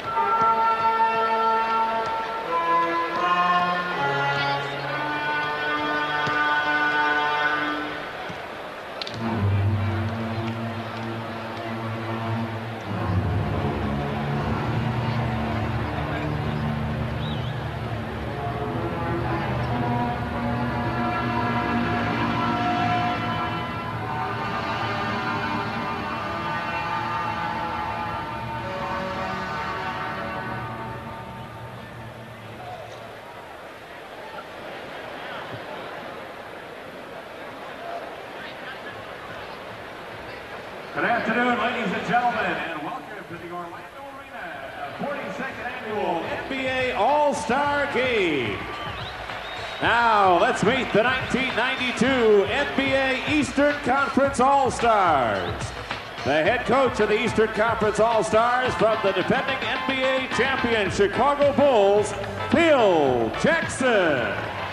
Good afternoon, ladies and gentlemen, and welcome to the Orlando Arena, 42nd Annual NBA All-Star Game. Now, let's meet the 1992 NBA Eastern Conference All-Stars. The head coach of the Eastern Conference All-Stars from the defending NBA champion Chicago Bulls, Phil Jackson.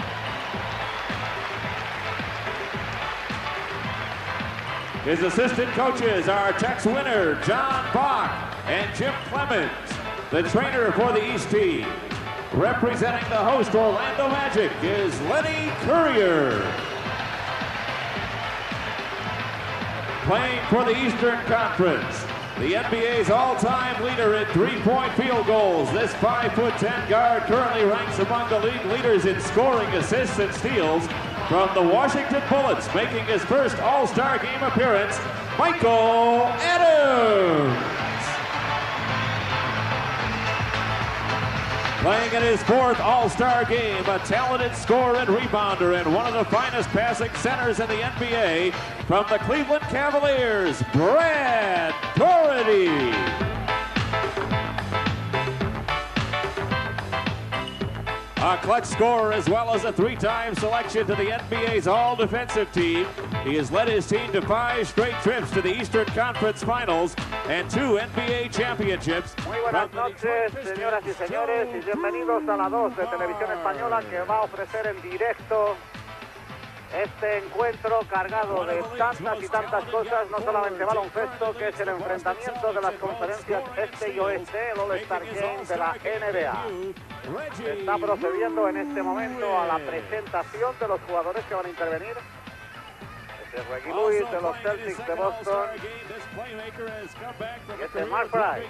His assistant coaches are Tex Winter, John Bach, and Jim Clemens. The trainer for the East team, representing the host Orlando Magic, is Lenny Currier. Playing for the Eastern Conference, the NBA's all-time leader in three-point field goals, this 5'10" guard currently ranks among the league leaders in scoring, assists, and steals. From the Washington Bullets, making his first All-Star Game appearance, Michael Adams. Playing in his fourth All-Star Game, a talented scorer and rebounder and one of the finest passing centers in the NBA, from the Cleveland Cavaliers, Brad Daugherty. A clutch scorer as well as a three-time selection to the NBA's all-defensive team. He has led his team to 5 straight trips to the Eastern Conference Finals and 2 NBA championships. Muy buenas noches, señoras y señores, y bienvenidos a la 2 de Televisión Española, que va a ofrecer en directo este encuentro cargado de tantas y tantas cosas, no solamente baloncesto, que es el enfrentamiento de las conferencias este y oeste, el All-Star Game de la NBA. Se está procediendo en este momento a la presentación de los jugadores que van a intervenir. Este es Reggie Lewis de los Celtics de Boston. Y este es Mark Price.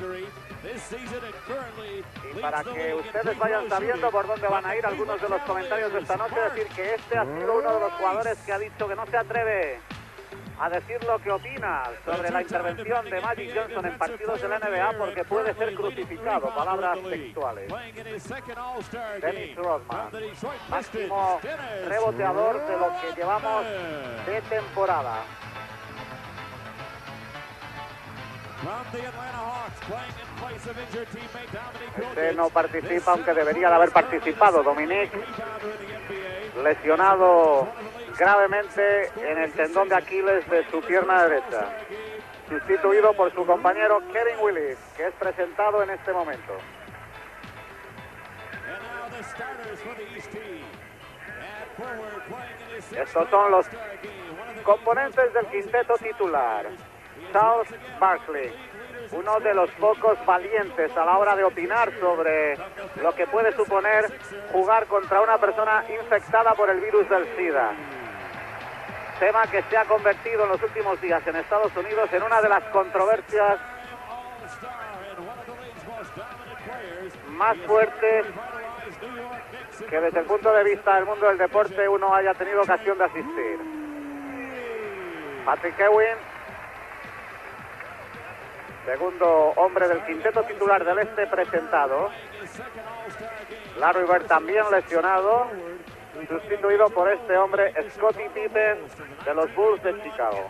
Y para que ustedes vayan sabiendo por dónde van a ir algunos de los comentarios de esta noche, decir que este ha sido uno de los jugadores que ha dicho que no se atreve a decir lo que opina sobre la intervención de Magic Johnson en partidos de la NBA porque puede ser crucificado, palabras textuales. Dennis Rodman, máximo reboteador de lo que llevamos de temporada. Este no participa, aunque debería de haber participado. Dominique, lesionado gravemente en el tendón de Aquiles de su pierna derecha, sustituido por su compañero Kevin Willis, que es presentado en este momento. Estos son los componentes del quinteto titular. Charles Barkley, uno de los pocos valientes a la hora de opinar sobre lo que puede suponer jugar contra una persona infectada por el virus del SIDA. Tema que se ha convertido en los últimos días en Estados Unidos en una de las controversias más fuertes que desde el punto de vista del mundo del deporte uno haya tenido ocasión de asistir. Patrick Ewing, segundo hombre del quinteto titular del este presentado. Larry Bird también lesionado, sustituido por este hombre Scottie Pippen de los Bulls de Chicago.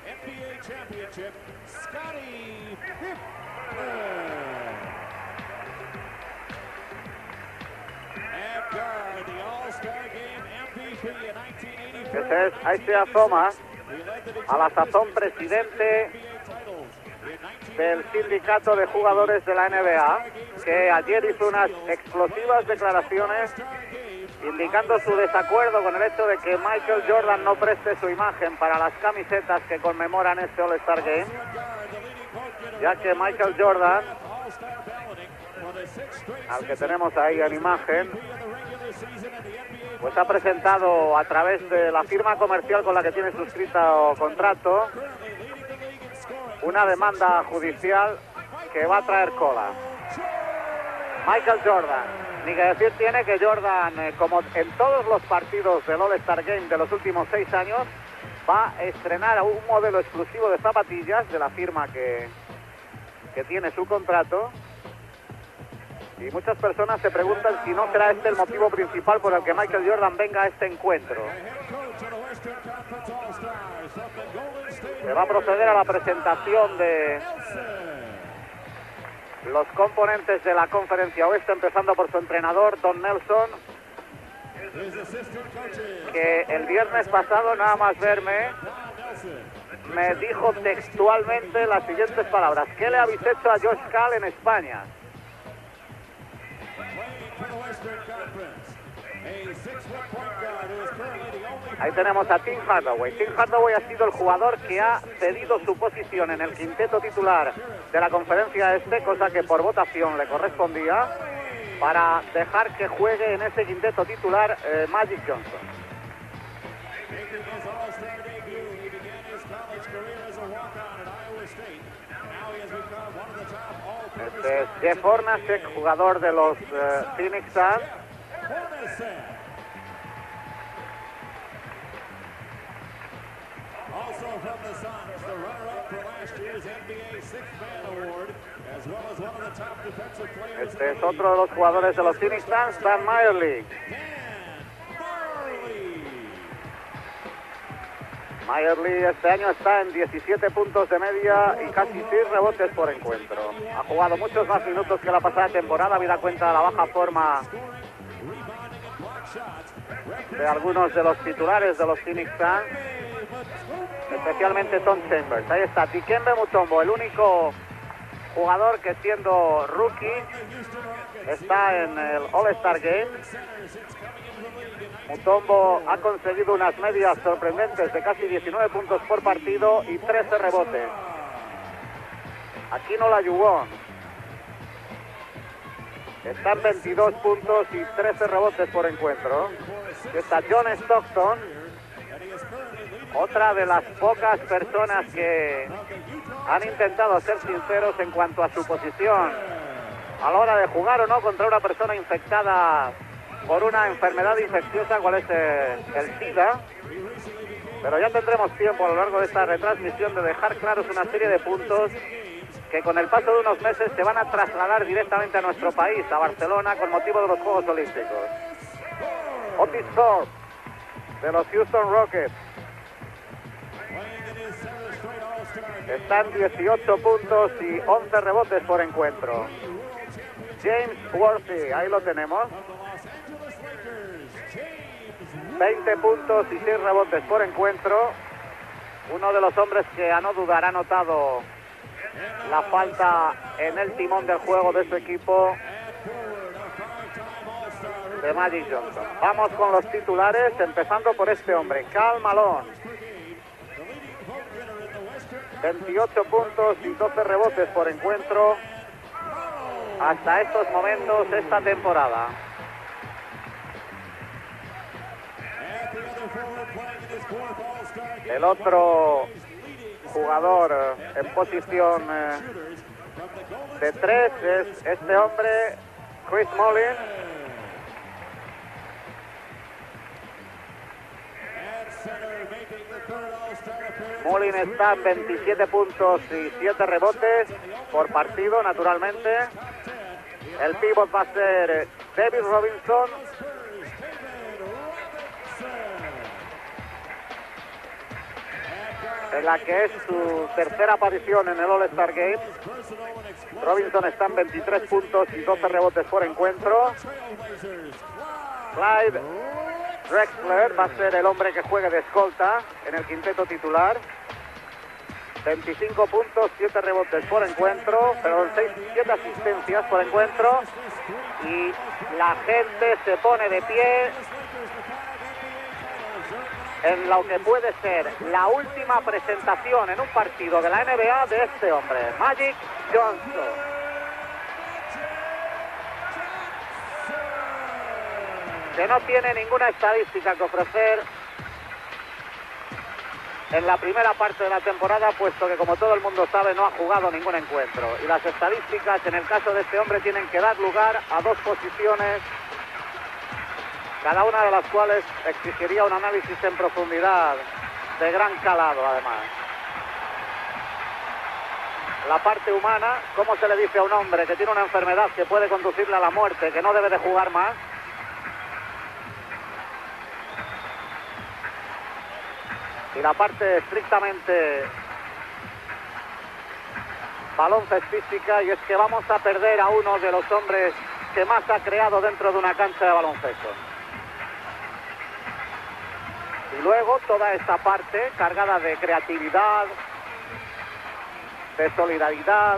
Este es Isaiah Thomas, a la sazón presidente del sindicato de jugadores de la NBA, que ayer hizo unas explosivas declaraciones indicando su desacuerdo con el hecho de que Michael Jordan no preste su imagen para las camisetas que conmemoran este All-Star Game, ya que Michael Jordan al que tenemos ahí en imagen, pues ha presentado a través de la firma comercial con la que tiene suscrito contrato una demanda judicial que va a traer cola. Michael Jordan, ni que decir tiene que Jordan, como en todos los partidos del All-Star Game de los últimos 6 años, va a estrenar un modelo exclusivo de zapatillas de la firma que tiene su contrato. Y muchas personas se preguntan si no será este el motivo principal por el que Michael Jordan venga a este encuentro. Se va a proceder a la presentación de los componentes de la Conferencia Oeste, empezando por su entrenador, Don Nelson, que el viernes pasado, nada más verme, me dijo textualmente las siguientes palabras: ¿qué le habéis hecho a Josh Kahl en España? Ahí tenemos a Tim Hardaway. Tim Hardaway ha sido el jugador que ha cedido su posición en el quinteto titular de la Conferencia Este, cosa que por votación le correspondía, para dejar que juegue en ese quinteto titular Magic Johnson. Este es Jeff Hornacek, jugador de los Phoenix Suns. Este es otro de los jugadores de los Phoenix Suns, Dan Majerle. Majerle este año está en 17 puntos de media y casi 6 rebotes por encuentro. Ha jugado muchos más minutos que la pasada temporada, habida cuenta de la baja forma de algunos de los titulares de los Phoenix Suns, especialmente Tom Chambers. Ahí está Dikembe Mutombo, el único jugador que, siendo rookie, está en el All-Star Game. Mutombo ha conseguido unas medias sorprendentes de casi 19 puntos por partido y 13 rebotes. Aquí no la jugó. Están 22 puntos y 13 rebotes por encuentro. Está John Stockton, otra de las pocas personas que han intentado ser sinceros en cuanto a su posición a la hora de jugar o no contra una persona infectada por una enfermedad infecciosa, cual es el SIDA. Pero ya tendremos tiempo a lo largo de esta retransmisión de dejar claros una serie de puntos que con el paso de unos meses se van a trasladar directamente a nuestro país, a Barcelona, con motivo de los Juegos Olímpicos. Otis Thorpe, de los Houston Rockets, están 18 puntos y 11 rebotes por encuentro. James Worthy, ahí lo tenemos, 20 puntos y 6 rebotes por encuentro. Uno de los hombres que a no dudar ha notado la falta en el timón del juego de su equipo, de Magic Johnson. Vamos con los titulares, empezando por este hombre, Karl Malone. 28 puntos y 12 rebotes por encuentro hasta estos momentos esta temporada. El otro jugador en posición de 3 es este hombre, Chris Mullin. Mullin está en 27 puntos y 7 rebotes por partido, naturalmente. El pívot va a ser David Robinson. En la que es su tercera aparición en el All-Star Game. Robinson está en 23 puntos y 12 rebotes por encuentro. Clyde Drexler va a ser el hombre que juegue de escolta en el quinteto titular. 25 puntos, 7 rebotes por encuentro, perdón, 7 asistencias por encuentro. Y la gente se pone de pie en lo que puede ser la última presentación en un partido de la NBA de este hombre, Magic Johnson. que no tiene ninguna estadística que ofrecer en la primera parte de la temporada, puesto que, como todo el mundo sabe, no ha jugado ningún encuentro. Y las estadísticas, en el caso de este hombre, tienen que dar lugar a dos posiciones, cada una de las cuales exigiría un análisis en profundidad de gran calado, además. La parte humana, ¿cómo se le dice a un hombre que tiene una enfermedad que puede conducirle a la muerte, que no debe de jugar más? Y la parte estrictamente baloncestística, y es que vamos a perder a uno de los hombres que más ha creado dentro de una cancha de baloncesto. Y luego toda esta parte cargada de creatividad, de solidaridad,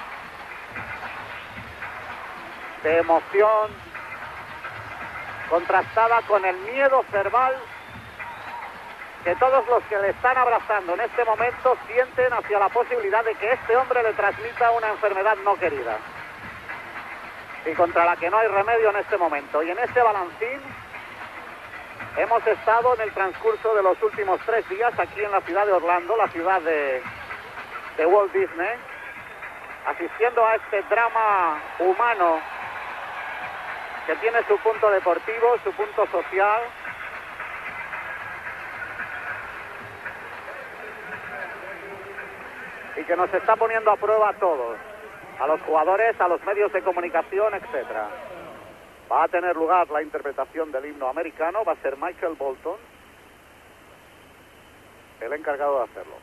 de emoción, contrastada con el miedo cerval que todos los que le están abrazando en este momento sienten hacia la posibilidad de que este hombre le transmita una enfermedad no querida y contra la que no hay remedio en este momento. Y en este balancín hemos estado en el transcurso de los últimos 3 días aquí en la ciudad de Orlando, la ciudad de Walt Disney, asistiendo a este drama humano que tiene su punto deportivo, su punto social, y que nos está poniendo a prueba a todos, a los jugadores, a los medios de comunicación, etcétera. Va a tener lugar la interpretación del himno americano, va a ser Michael Bolton el encargado de hacerlo.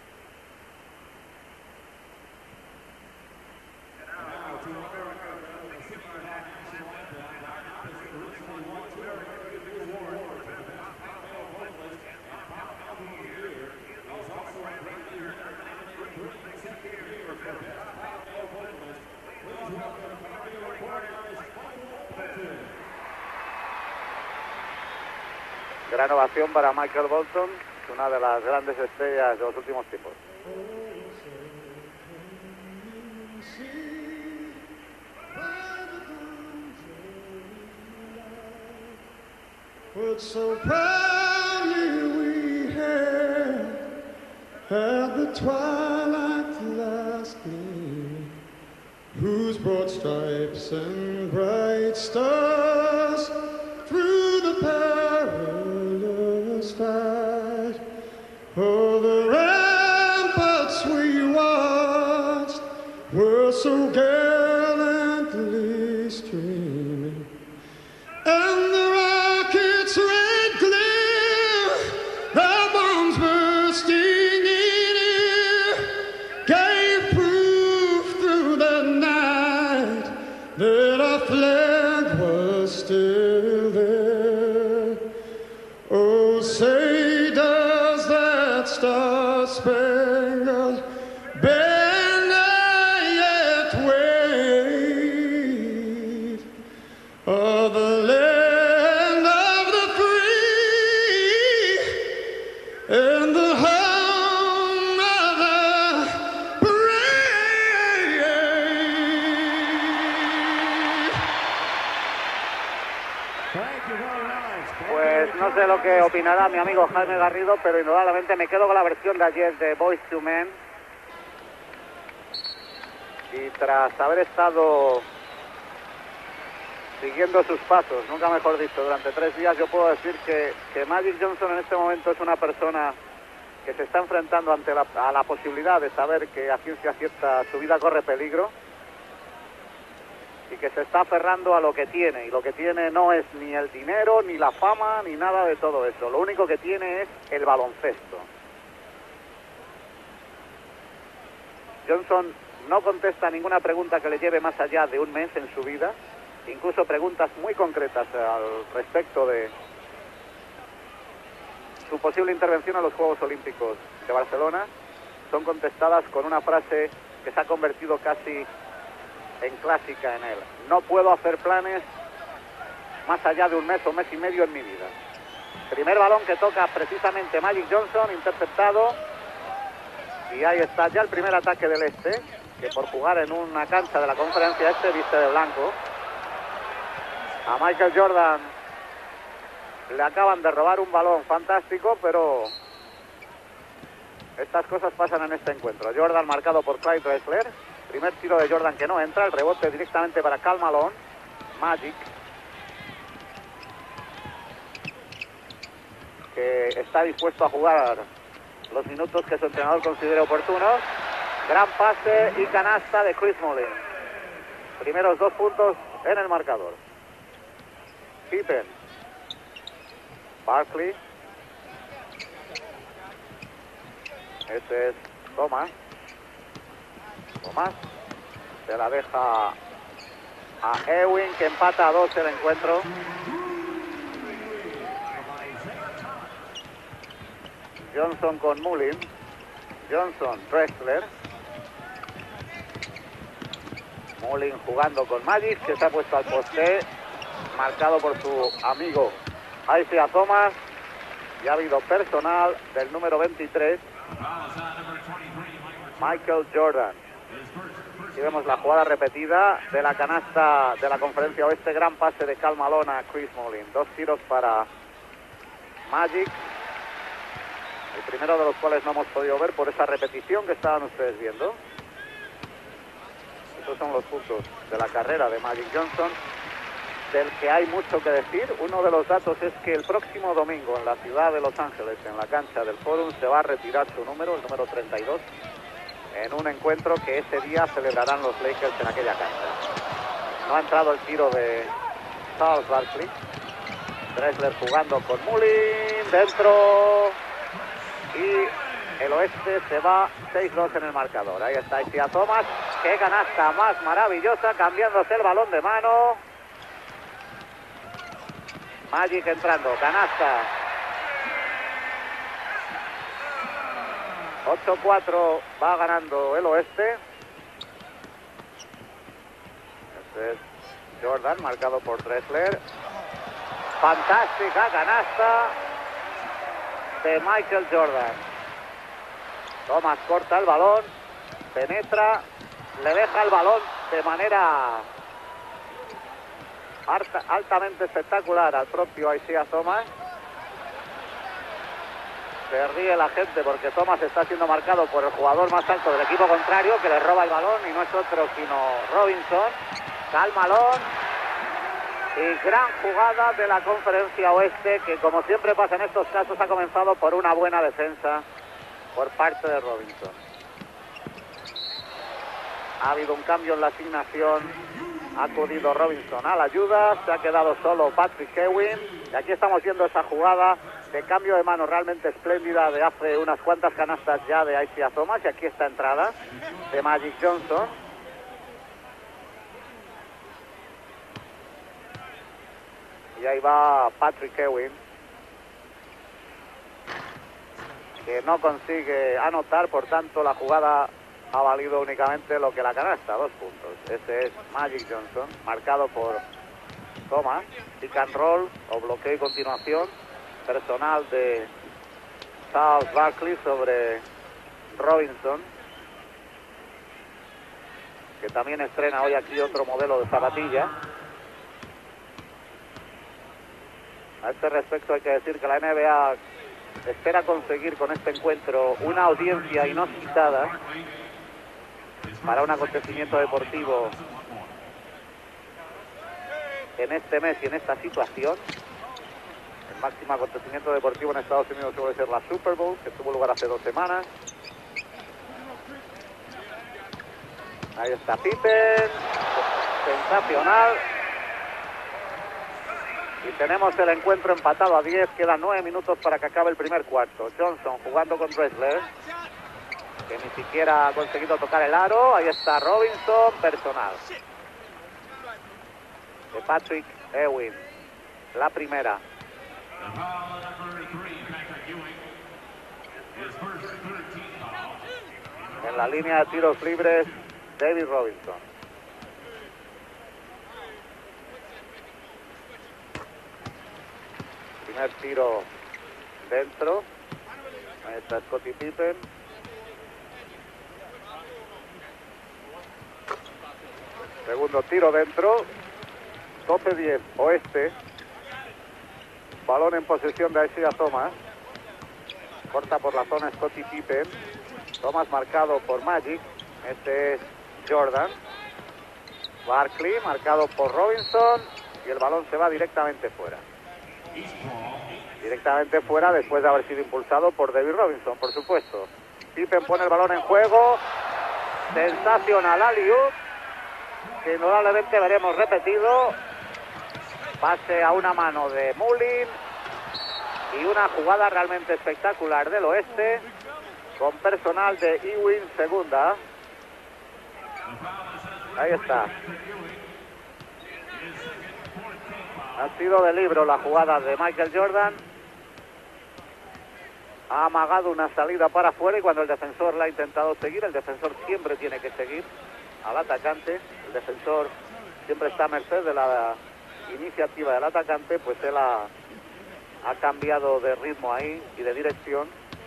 Gran ovación para Michael Bolton, una de las grandes estrellas de los últimos tiempos. But so proudly we hailed at the twilight's last gleam, whose broad stripes and bright stars through the perilous fight, oh, the ramparts we watched were so gallantly streaming, and the rockets' red glare, the bombs bursting in air, gave proof through the night that our flag was still there. Oh, say does that star-spangled banner yet wave o'er the land of the free and the home of the brave? Thank you very much. Pues no sé lo que opinará mi amigo Jaime Garrido, pero indudablemente me quedo con la versión de ayer de Boyz II Men. Y tras haber estado siguiendo sus pasos, nunca mejor dicho, durante 3 días, yo puedo decir que Magic Johnson en este momento es una persona que se está enfrentando a la posibilidad de saber que a ciencia cierta su vida corre peligro, y que se está aferrando a lo que tiene, y lo que tiene no es ni el dinero, ni la fama, ni nada de todo eso. Lo único que tiene es el baloncesto. Johnson no contesta ninguna pregunta que le lleve más allá de un mes en su vida, incluso preguntas muy concretas al respecto de su posible intervención a los Juegos Olímpicos de Barcelona son contestadas con una frase que se ha convertido casi en clásica en él: no puedo hacer planes más allá de un mes o mes y medio en mi vida. Primer balón que toca precisamente Magic Johnson, interceptado, y ahí está ya el primer ataque del Este, que por jugar en una cancha de la Conferencia Este viste de blanco. A Michael Jordan le acaban de robar un balón fantástico, pero estas cosas pasan en este encuentro. Jordan marcado por Clyde Drexler. Primer tiro de Jordan que no entra, el rebote directamente para Karl Malone. Magic, que está dispuesto a jugar los minutos que su entrenador considere oportunos. Gran pase y canasta de Chris Mullin. Primeros 2 puntos en el marcador. Pippen. Barkley. Este es Thomas. Thomas se la deja a Ewing, que empata a 2 el encuentro. Johnson con Mullin. Johnson, Drexler. Mullin jugando con Magic, que se ha puesto al poste, marcado por su amigo Isaiah Thomas. Y ha habido personal del número 23, Michael Jordan. Aquí vemos la jugada repetida de la canasta de la Conferencia Oeste. Gran pase de Karl Malone a Chris Mullin. 2 tiros para Magic. El primero de los cuales no hemos podido ver por esa repetición que estaban ustedes viendo. Estos son los puntos de la carrera de Magic Johnson, del que hay mucho que decir. Uno de los datos es que el próximo domingo en la ciudad de Los Ángeles, en la cancha del Forum, se va a retirar su número, el número 32, en un encuentro que ese día celebrarán los Lakers en aquella cancha. No ha entrado el tiro de Charles Barkley. Drexler jugando con Mullin, dentro, y el Oeste se va 6-2 en el marcador. Ahí está Isaiah Thomas. Qué canasta más maravillosa, cambiándose el balón de mano. Magic entrando, canasta. 8-4 va ganando el Oeste. Este es Jordan, marcado por Drexler. Fantástica canasta de Michael Jordan. Thomas corta el balón, penetra, le deja el balón de manera altamente espectacular al propio Isaiah Thomas. Se ríe la gente porque Thomas está siendo marcado por el jugador más alto del equipo contrario, que le roba el balón, y no es otro sino Robinson. Karl Malone. Y gran jugada de la Conferencia Oeste, que como siempre pasa en estos casos, ha comenzado por una buena defensa por parte de Robinson. Ha habido un cambio en la asignación. Ha acudido Robinson a la ayuda. Se ha quedado solo Patrick Ewing. Y aquí estamos viendo esa jugada de cambio de mano realmente espléndida de hace unas cuantas canastas ya de Isaiah Thomas. Y aquí está entrada de Magic Johnson. Y ahí va Patrick Ewing, que no consigue anotar, por tanto la jugada ha valido únicamente lo que la canasta, 2 puntos. Ese es Magic Johnson, marcado por Thomas. Pick and roll o bloqueo y continuación personal de Charles Barkley sobre Robinson, que también estrena hoy aquí otro modelo de zapatilla. A este respecto hay que decir que la NBA espera conseguir con este encuentro una audiencia inusitada para un acontecimiento deportivo en este mes y en esta situación. El máximo acontecimiento deportivo en Estados Unidos suele ser la Super Bowl, que tuvo lugar hace 2 semanas. Ahí está Pippen, sensacional. Y tenemos el encuentro empatado a 10. Quedan 9 minutos para que acabe el primer cuarto. Johnson jugando con Drexler, que ni siquiera ha conseguido tocar el aro. Ahí está Robinson, personal de Patrick Ewing. La primera. En la línea de tiros libres, David Robinson. Primer tiro dentro. Ahí está Scottie Pippen. Segundo tiro dentro. 12-10 Oeste. Balón en posesión de Isaiah Thomas. Corta por la zona Scottie Pippen. Thomas marcado por Magic. Este es Jordan. Barkley marcado por Robinson. Y el balón se va directamente fuera. Directamente fuera después de haber sido impulsado por David Robinson, por supuesto. Pippen pone el balón en juego. Sensacional alley-oop, que indudablemente veremos repetido. Pase a una mano de Mullin. Y una jugada realmente espectacular del oeste, con personal de Ewing segunda. Ahí está. Ha sido de libro la jugada de Michael Jordan. Ha amagado una salida para afuera y cuando el defensor la ha intentado seguir, el defensor siempre tiene que seguir al atacante. El defensor siempre está a merced de la iniciativa del atacante, pues él ha cambiado de ritmo ahí y de dirección.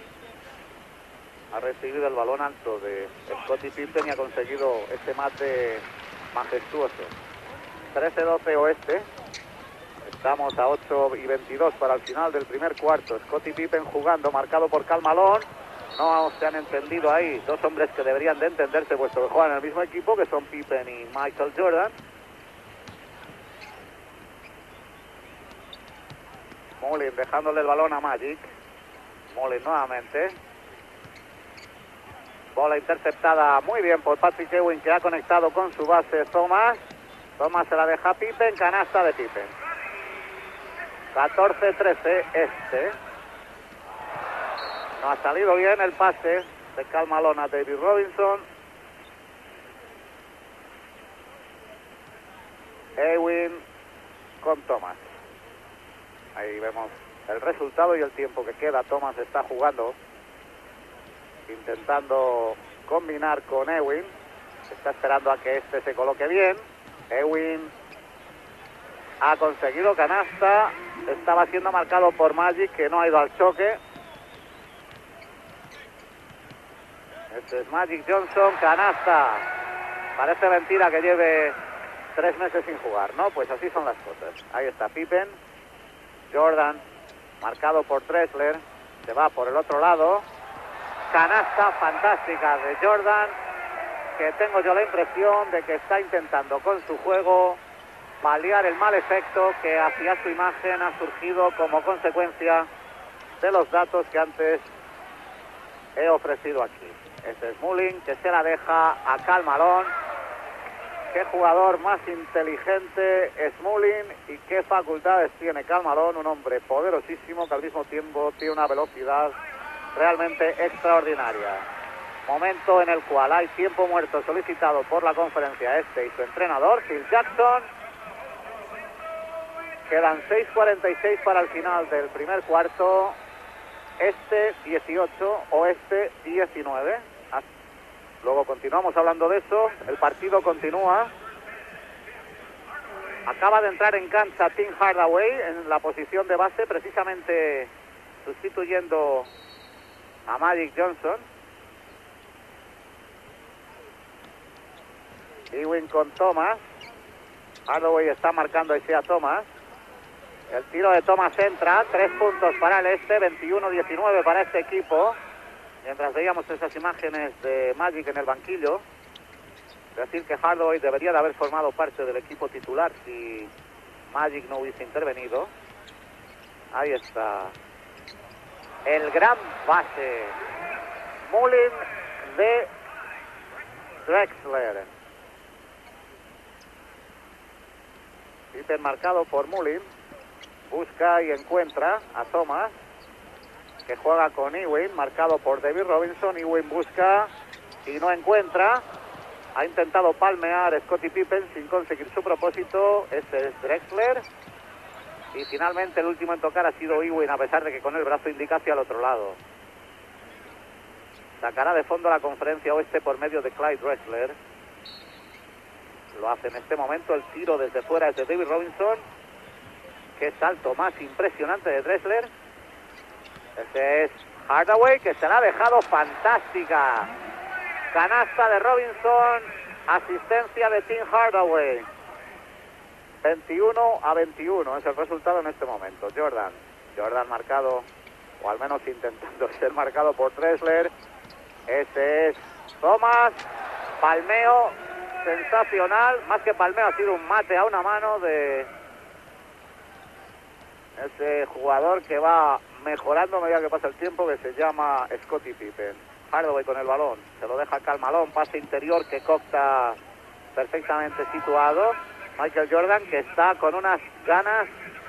Ha recibido el balón alto de Scottie Pippen y ha conseguido este mate majestuoso. 13-12 oeste. Estamos a 8:22 para el final del primer cuarto. Scottie Pippen jugando, marcado por Karl Malone. No se han entendido ahí dos hombres que deberían de entenderse, puesto que juegan en el mismo equipo, que son Pippen y Michael Jordan. Mullin dejándole el balón a Magic. Mullin nuevamente. Bola interceptada muy bien por Patrick Ewing, que ha conectado con su base Thomas. Thomas se la deja a Pippen, canasta de Pippen. 14-13 este. No ha salido bien el pase de Karl Malone a David Robinson. Ewing con Thomas. Ahí vemos el resultado y el tiempo que queda. Thomas está jugando, intentando combinar con Ewing. Está esperando a que este se coloque bien. Ewing ha conseguido canasta. Estaba siendo marcado por Magic, que no ha ido al choque. Este es Magic Johnson, canasta. Parece mentira que lleve 3 meses sin jugar, ¿no? Pues así son las cosas. Ahí está Pippen. Jordan, marcado por Drexler. Se va por el otro lado. Canasta fantástica de Jordan, que tengo yo la impresión de que está intentando con su juego paliar el mal efecto que hacia su imagen ha surgido como consecuencia de los datos que antes he ofrecido aquí. Este es Mullin, que se la deja a Karl Malone. Qué jugador más inteligente es Mullin y qué facultades tiene Karl Malone, un hombre poderosísimo que al mismo tiempo tiene una velocidad realmente extraordinaria. Momento en el cual hay tiempo muerto solicitado por la conferencia este y su entrenador, Phil Jackson. Quedan 6:46 para el final del primer cuarto. Este 18, oeste 19. Luego continuamos hablando de eso. El partido continúa. Acaba de entrar en cancha Tim Hardaway en la posición de base, precisamente sustituyendo a Magic Johnson. Ewing con Thomas. Hardaway está marcando a Thomas. El tiro de Thomas entra. 3 puntos para el este, 21-19 para este equipo. Mientras veíamos esas imágenes de Magic en el banquillo, decir que Hardaway debería de haber formado parte del equipo titular si Magic no hubiese intervenido. Ahí está el gran base Mullin de Drexler. Pippen marcado por Mullin. Busca y encuentra a Thomas, que juega con Ewing, marcado por David Robinson. Ewing busca y no encuentra. Ha intentado palmear Scottie Pippen sin conseguir su propósito. Este es Drexler. Y finalmente el último en tocar ha sido Ewing, a pesar de que con el brazo indica hacia el otro lado. Sacará de fondo la conferencia oeste por medio de Clyde Drexler. Lo hace en este momento. El tiro desde fuera es de David Robinson. Qué salto más impresionante de Drexler. Este es Hardaway, que se la ha dejado fantástica. Canasta de Robinson, asistencia de Tim Hardaway. 21-21 es el resultado en este momento. Jordan Jordan marcado, o al menos intentando ser marcado por Drexler. Ese es Thomas. Palmeo sensacional, más que palmeo, ha sido un mate a una mano de ese jugador que va mejorando a medida que pasa el tiempo, que se llama Scottie Pippen. Hardaway con el balón, se lo deja Karl Malone, pase interior que Cocta perfectamente situado. Michael Jordan, que está con unas ganas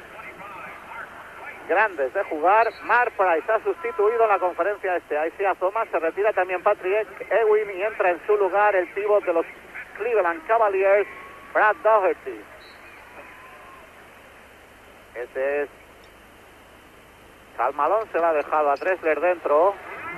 grandes de jugar. Mark Price ha sustituido en la conferencia Isaiah Thomas, se retira también Patrick Ewing y entra en su lugar el pívot de los Cleveland Cavaliers, Brad Daugherty. Ese es Karl Malone, se lo ha dejado a Drexler dentro.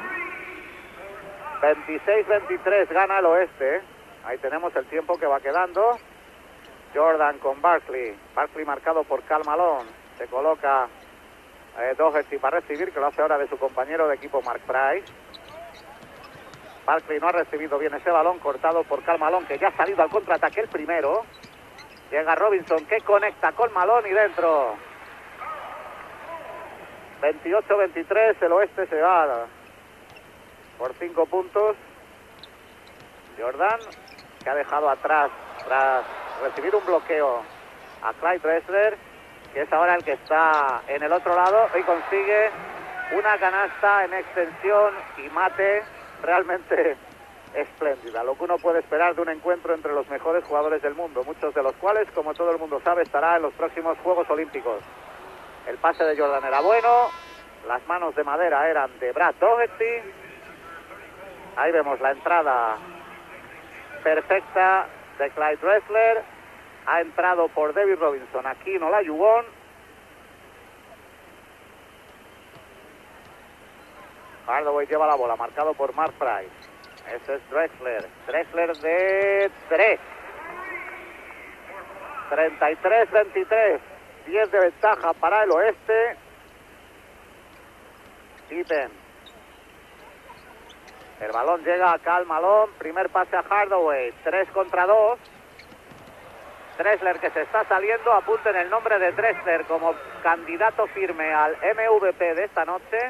26-23 gana el oeste. Ahí tenemos el tiempo que va quedando. Jordan con Barkley. Barkley marcado por Karl Malone. Se coloca Daugherty para recibir, que lo hace ahora de su compañero de equipo Mark Price. Barkley no ha recibido bien ese balón, cortado por Karl Malone, que ya ha salido al contraataque el primero. Llega Robinson, que conecta con Malone y dentro. 28-23, el oeste se va por 5 puntos. Jordan, que ha dejado atrás tras recibir un bloqueo a Clyde Drexler, que es ahora el que está en el otro lado y consigue una canasta en extensión y mate realmente espléndida. Lo que uno puede esperar de un encuentro entre los mejores jugadores del mundo, muchos de los cuales, como todo el mundo sabe, estará en los próximos Juegos Olímpicos. El pase de Jordan era bueno, las manos de madera eran de Brad Daugherty. Ahí vemos la entrada perfecta de Clyde Drexler. Ha entrado por David Robinson, aquí no la jugó. Hardaway lleva la bola, marcado por Mark Price. Ese es Drexler. Drexler de 3. 33-23. 10 de ventaja para el oeste. Pippen. El balón llega a Karl Malone. Primer pase a Hardaway. 3 contra 2. Drexler, que se está saliendo. Apunten el nombre de Drexler como candidato firme al MVP de esta noche.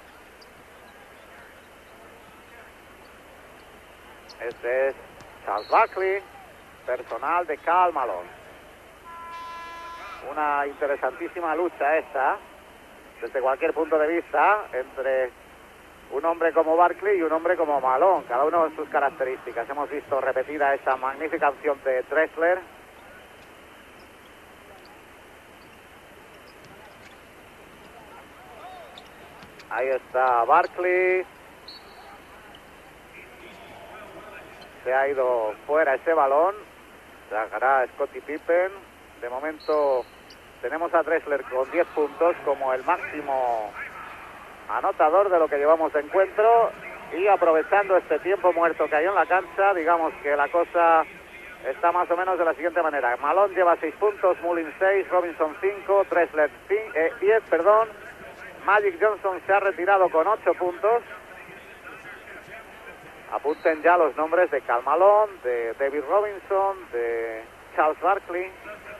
Este es Charles Barkley, personal de Karl Malone. Una interesantísima lucha esta, desde cualquier punto de vista, entre un hombre como Barkley y un hombre como Malone, cada uno con sus características. Hemos visto repetida esa magnífica acción de Drexler. Ahí está Barkley. Se ha ido fuera ese balón. Sacará Scottie Pippen. De momento tenemos a Drexler con 10 puntos como el máximo anotador de lo que llevamos de encuentro. Y aprovechando este tiempo muerto que hay en la cancha, digamos que la cosa está más o menos de la siguiente manera. Malone lleva 6 puntos, Mullins 6, Robinson 5, Drexler 10, perdón. Magic Johnson se ha retirado con 8 puntos. Apunten ya los nombres de Karl Malone, de David Robinson, de Charles Barkley.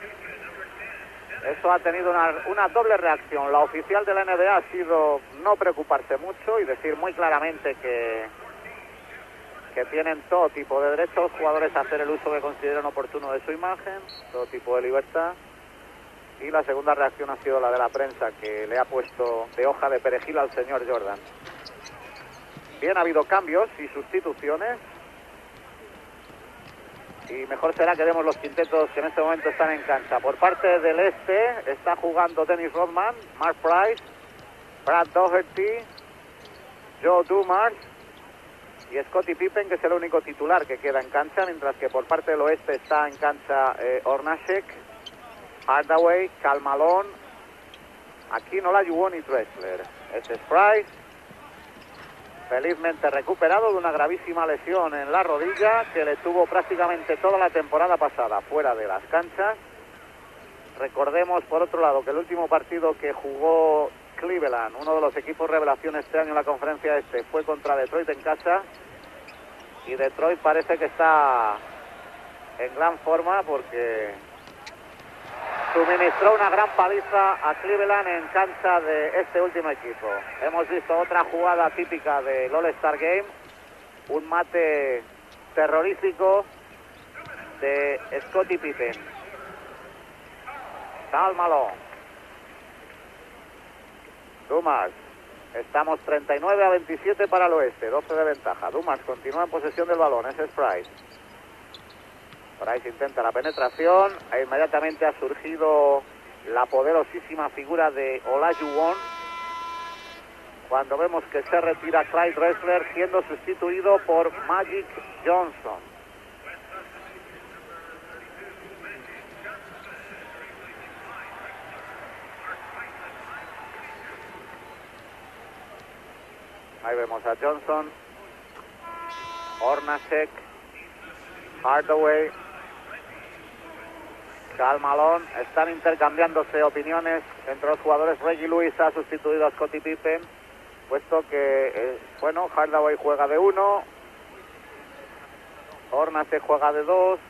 Eso ha tenido una doble reacción. La oficial de la NBA ha sido no preocuparse mucho y decir muy claramente que tienen todo tipo de derechos los jugadores a hacer el uso que consideren oportuno de su imagen, todo tipo de libertad. Y la segunda reacción ha sido la de la prensa, que le ha puesto de hoja de perejil al señor Jordan. Bien, ha habido cambios y sustituciones. Y mejor será que demos los quintetos que en este momento están en cancha. Por parte del este está jugando Dennis Rodman, Mark Price, Brad Daugherty, Joe Dumars y Scottie Pippen, que es el único titular que queda en cancha, mientras que por parte del oeste está en cancha Hornacek, Hardaway, Karl Malone. Aquí no la jugó ni Drexler. Este es Price, felizmente recuperado de una gravísima lesión en la rodilla que le tuvo prácticamente toda la temporada pasada fuera de las canchas. Recordemos, por otro lado, que el último partido que jugó Cleveland, uno de los equipos revelación este año en la conferencia este, fue contra Detroit en casa, y Detroit parece que está en gran forma porque suministró una gran paliza a Cleveland en cancha de este último equipo. Hemos visto otra jugada típica del All-Star Game, un mate terrorífico de Scottie Pippen. Karl Malone. Dumas. Estamos 39-27 para el oeste, 12 de ventaja. Dumas continúa en posesión del balón, ese es Price. Price intenta la penetración, e inmediatamente ha surgido la poderosísima figura de Olajuwon, cuando vemos que se retira Clyde Drexler, siendo sustituido por Magic Johnson. Ahí vemos a Johnson, Hornacek, Hardaway, Karl Malone. Están intercambiándose opiniones entre los jugadores. Reggie Lewis ha sustituido a Scottie Pippen, puesto que, bueno, Hardaway juega de 1, Hornacek juega de 2,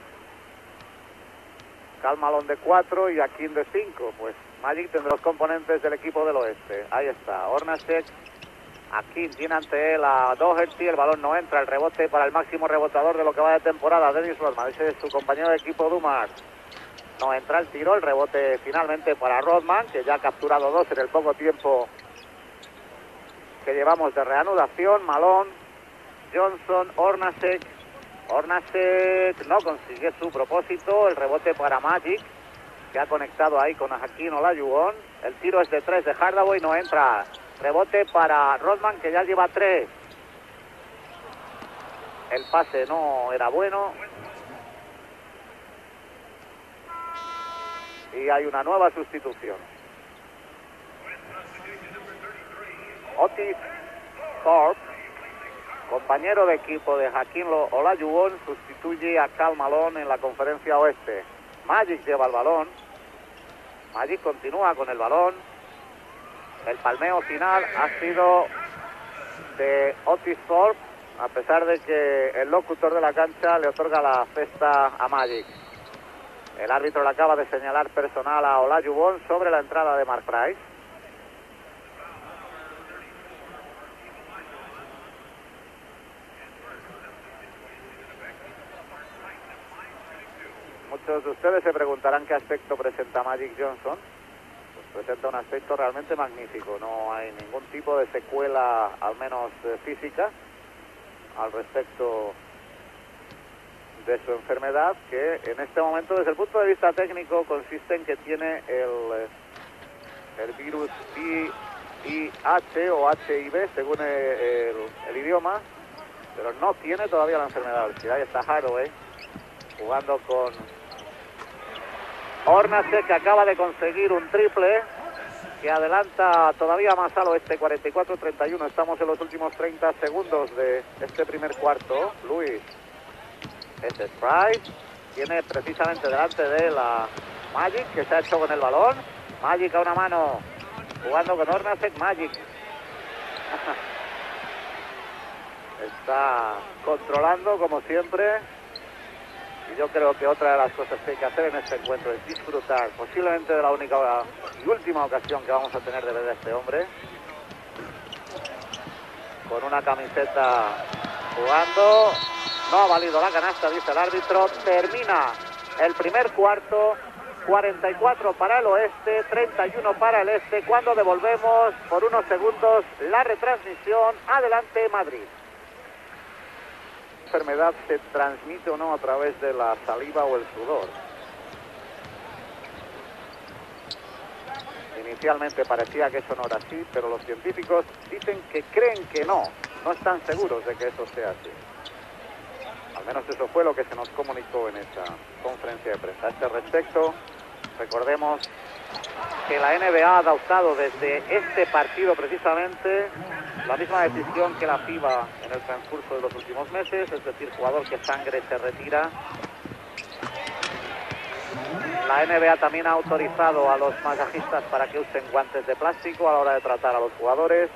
Karl Malone de 4 y Hakeem de 5. Pues Magic tendrá los componentes del equipo del oeste. Ahí está, Hornacek. Hakeem tiene ante él a Doherty, el balón no entra, el rebote para el máximo rebotador de lo que va de temporada, Dennis Rodman. Ese es su compañero de equipo, Dumas. No entra el tiro, el rebote finalmente para Rodman, que ya ha capturado 2 en el poco tiempo que llevamos de reanudación. Malone, Johnson, Hornacek. Hornacek no consigue su propósito, el rebote para Magic, que ha conectado ahí con Hakeem Olajuwon. El tiro es de 3 de Hardaway, no entra. Rebote para Rodman, que ya lleva 3. El pase no era bueno. Y hay una nueva sustitución. Otis Thorpe, compañero de equipo de Hakeem Olajuwon, sustituye a Karl Malone en la conferencia oeste. Magic lleva el balón. Magic continúa con el balón. El palmeo final ha sido de Otis Thorpe, a pesar de que el locutor de la cancha le otorga la cesta a Magic. El árbitro le acaba de señalar personal a Olajuwon sobre la entrada de Mark Price. Muchos de ustedes se preguntarán qué aspecto presenta Magic Johnson. Presenta un aspecto realmente magnífico, no hay ningún tipo de secuela, al menos física, al respecto de su enfermedad, que en este momento, desde el punto de vista técnico, consiste en que tiene el virus VIH o HIV, según el idioma, pero no tiene todavía la enfermedad. Ahí está Hardaway jugando con Hornacek, que acaba de conseguir un triple que adelanta todavía más al oeste, 44-31. Estamos en los últimos 30 segundos de este primer cuarto. Lewis, ese es Price, tiene precisamente delante de la Magic, que se ha hecho con el balón. Magic a una mano, jugando con Hornacek. Magic está controlando como siempre. Y yo creo que otra de las cosas que hay que hacer en este encuentro es disfrutar posiblemente de la única y última ocasión que vamos a tener de ver a este hombre con una camiseta jugando. No ha valido la canasta, dice el árbitro. Termina el primer cuarto, 44 para el oeste, 31 para el este, cuando devolvemos por unos segundos la retransmisión. Adelante, Madrid. ¿La enfermedad se transmite o no a través de la saliva o el sudor? Inicialmente parecía que eso no era así, pero los científicos dicen que creen que no están seguros de que eso sea así. Al menos eso fue lo que se nos comunicó en esa conferencia de prensa. A este respecto, recordemos que la NBA ha adoptado desde este partido precisamente la misma decisión que la FIBA en el transcurso de los últimos meses, es decir, jugador que sangre se retira. La NBA también ha autorizado a los masajistas para que usen guantes de plástico a la hora de tratar a los jugadores.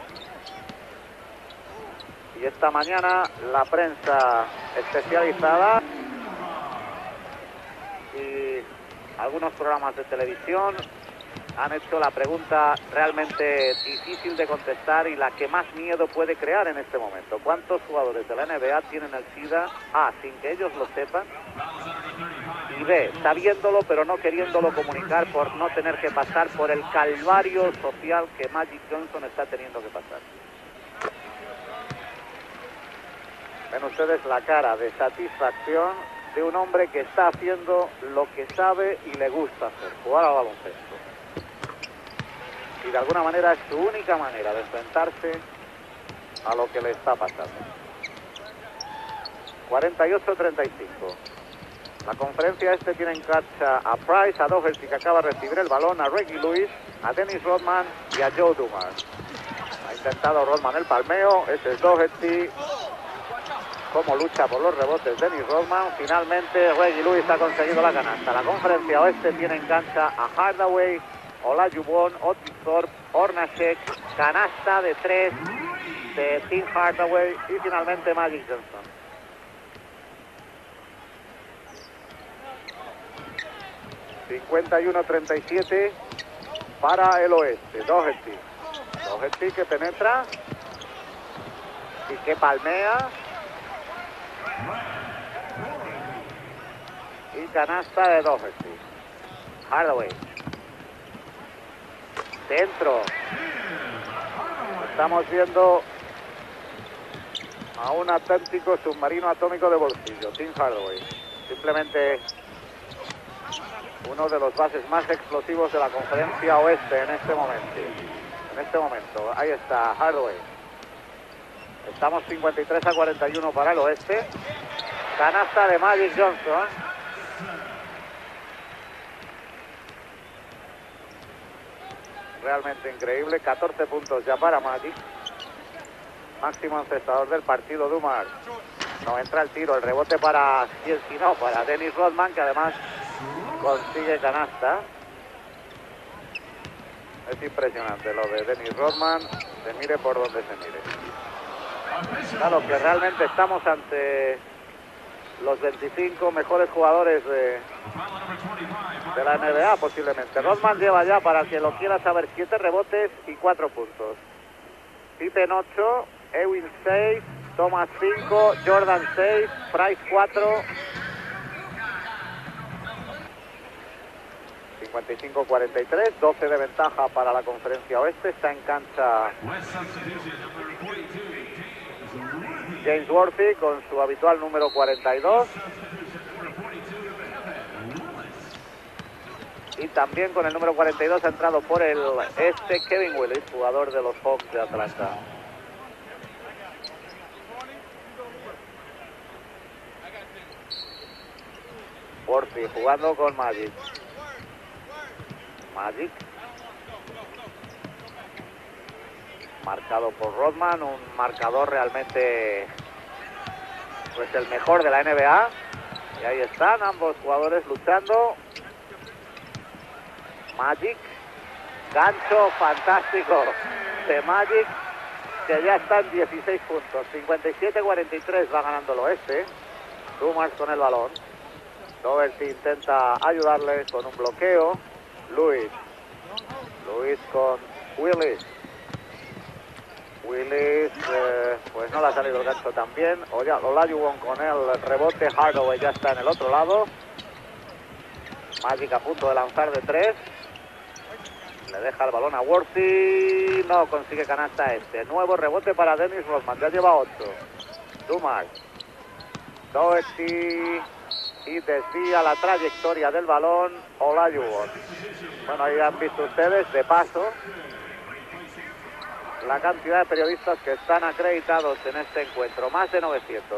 Y esta mañana la prensa especializada y algunos programas de televisión han hecho la pregunta realmente difícil de contestar y la que más miedo puede crear en este momento. ¿Cuántos jugadores de la NBA tienen el SIDA? A, sin que ellos lo sepan, y B, sabiéndolo pero no queriéndolo comunicar por no tener que pasar por el calvario social que Magic Johnson está teniendo que pasar. Ven ustedes la cara de satisfacción de un hombre que está haciendo lo que sabe y le gusta hacer, jugar al baloncesto. Y de alguna manera es su única manera de enfrentarse a lo que le está pasando. 48-35. La conferencia tiene en cancha a Price, a Doherty, que acaba de recibir el balón, a Reggie Lewis, a Dennis Rodman y a Joe Dumars. Ha intentado Rodman el palmeo, ese es Doherty. Cómo lucha por los rebotes Dennis Rodman. Finalmente Reggie Lewis ha conseguido la canasta. La conferencia oeste tiene en cancha a Hardaway, Olajuwon, Otis Thorpe, Hornacek, canasta de 3 de Tim Hardaway y finalmente Magic Johnson. ...51-37 para el oeste. Doherty que penetra y que palmea. Y canasta de Doherty. Hardaway. Dentro. Estamos viendo a un auténtico submarino atómico de bolsillo, Tim Hardaway. Simplemente uno de los bases más explosivos de la conferencia oeste en este momento. Ahí está Hardaway. Estamos 53-41 para el oeste. Canasta de Magic Johnson. Realmente increíble. 14 puntos ya para Magic. Máximo encestador del partido, Dumars. No entra el tiro. El rebote para para Dennis Rodman, que además consigue canasta. Es impresionante lo de Dennis Rodman. Se mire por donde se mire. Claro que realmente estamos ante los 25 mejores jugadores de la NBA posiblemente. Rodman lleva ya, para que lo quiera saber, 7 rebotes y 4 puntos. Pippen 8, Ewing 6, Thomas 5, Jordan 6, Price 4. 55-43, 12 de ventaja para la conferencia oeste. Está en cancha James Worthy con su habitual número 42. Y también con el número 42 ha entrado por el Kevin Willis, jugador de los Hawks de Atlanta. Worthy jugando con Magic. Marcado por Rodman, un marcador realmente pues el mejor de la NBA. Y ahí están ambos jugadores luchando. Magic, gancho fantástico de Magic, que ya está en 16 puntos. 57-43 va ganando el oeste. Dumars con el balón. Doherty intenta ayudarle con un bloqueo. Lewis con Willis. Pues no le ha salido el gancho tan bien. Olajuwon con el rebote. Hardaway ya está en el otro lado. Magic a punto de lanzar de 3. Le deja el balón a Worthy. No consigue canasta Nuevo rebote para Dennis Rodman. Ya lleva 8. Dumars. Doherty. Y desvía la trayectoria del balón Olajuwon. Bueno, ahí han visto ustedes, de paso, la cantidad de periodistas que están acreditados en este encuentro. Más de 900.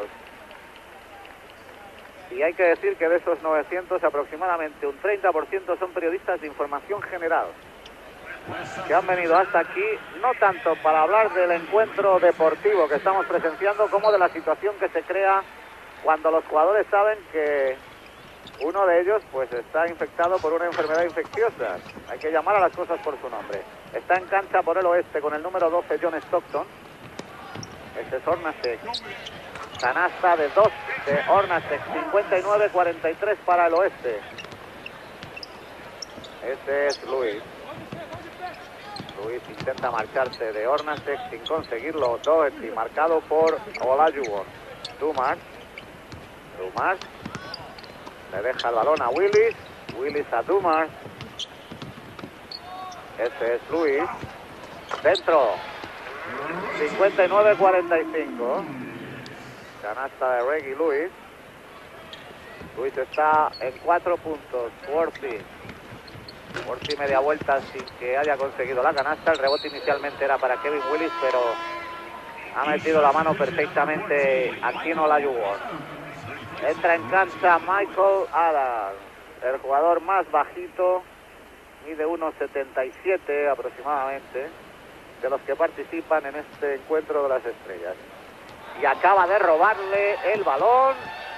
Y hay que decir que de esos 900, aproximadamente un 30% son periodistas de información general, que han venido hasta aquí, no tanto para hablar del encuentro deportivo que estamos presenciando, como de la situación que se crea cuando los jugadores saben que uno de ellos pues está infectado por una enfermedad infecciosa. Hay que llamar a las cosas por su nombre. Está en cancha por el oeste con el número 12 John Stockton. Ese es Hornacek. Canasta de 2 de Hornacek. 59-43 para el oeste. Ese es Luis. Luis intenta marcharse de Hornacek sin conseguirlo. Doherty marcado por Olajuwon. Dumas le deja el balón a Willis. Willis a Dumas. Ese es Luis. Dentro. 59-45. Canasta de Reggie Lewis. Lewis está en 4 puntos. Worthy media vuelta sin que haya conseguido la canasta. El rebote inicialmente era para Kevin Willis, pero ha metido la mano perfectamente aquí en Olajuwon. Entra en cancha Michael Adams, el jugador más bajito, mide 1,77 aproximadamente, de los que participan en este encuentro de las estrellas. Y acaba de robarle el balón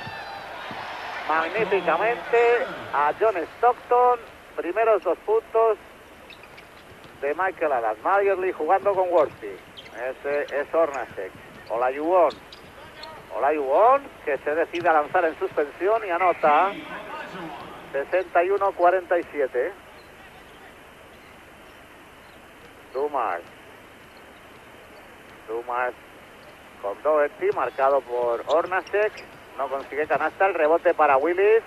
magníficamente a John Stockton. Primeros 2 puntos de Michael Adams. Mayerly jugando con Worthy. Ese es Hornacek. Olajuwon, que se decide a lanzar en suspensión y anota. 61-47. Dumas con Doherty, marcado por Hornacek. No consigue canasta. El rebote para Willis.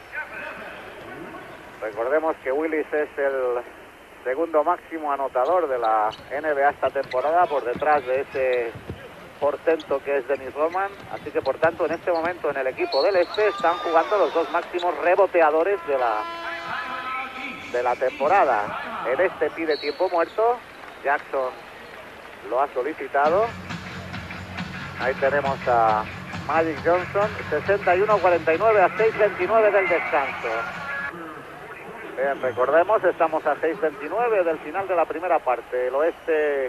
Recordemos que Willis es el segundo máximo anotador de la NBA esta temporada, por detrás de ese portento que es Dennis Rodman. Así que, por tanto, en este momento en el equipo del este están jugando los 2 máximos reboteadores de la temporada. El este pide tiempo muerto. Jackson lo ha solicitado. Ahí tenemos a Magic Johnson. 61-49 a 6:29 del descanso. Bien, recordemos, estamos a 6:29 del final de la primera parte. El oeste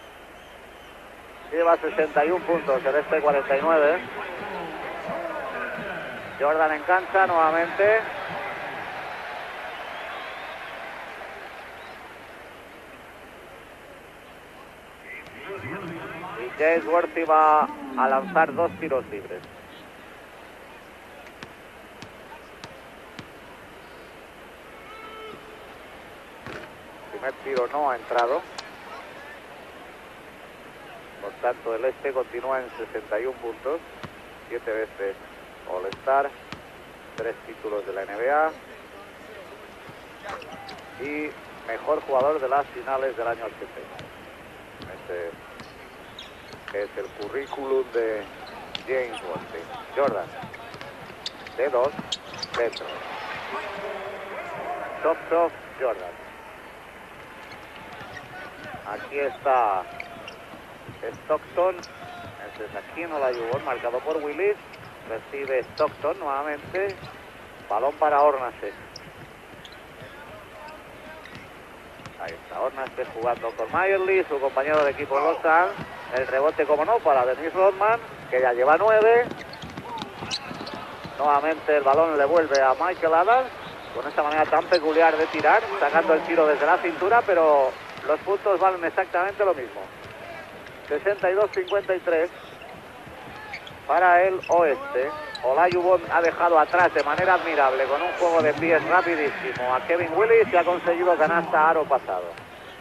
lleva 61 puntos, el este 49. Jordan en cancha nuevamente. Y James Worthy va a lanzar 2 tiros libres. El primer tiro no ha entrado. Por tanto, el este continúa en 61 puntos. 7 veces All-Star. 3 títulos de la NBA. Y mejor jugador de las finales del año 80. Este es el currículum de James Worthy. Jordan. De 2. Dentro. Top Jordan. Aquí está Stockton. Este es aquí en Olajuwon, marcado por Willis. Recibe Stockton nuevamente. Balón para Hornacek. Ahí está Hornacek jugando con Mayerly, su compañero de equipo Los Ángeles. El rebote, como no, para Dennis Rodman, que ya lleva 9. Nuevamente el balón le vuelve a Michael Adams, con esta manera tan peculiar de tirar, sacando el tiro desde la cintura, pero los puntos valen exactamente lo mismo. 62-53 para el oeste. Olajuwon ha dejado atrás de manera admirable, con un juego de pies rapidísimo, a Kevin Willis, y ha conseguido canasta aro pasado.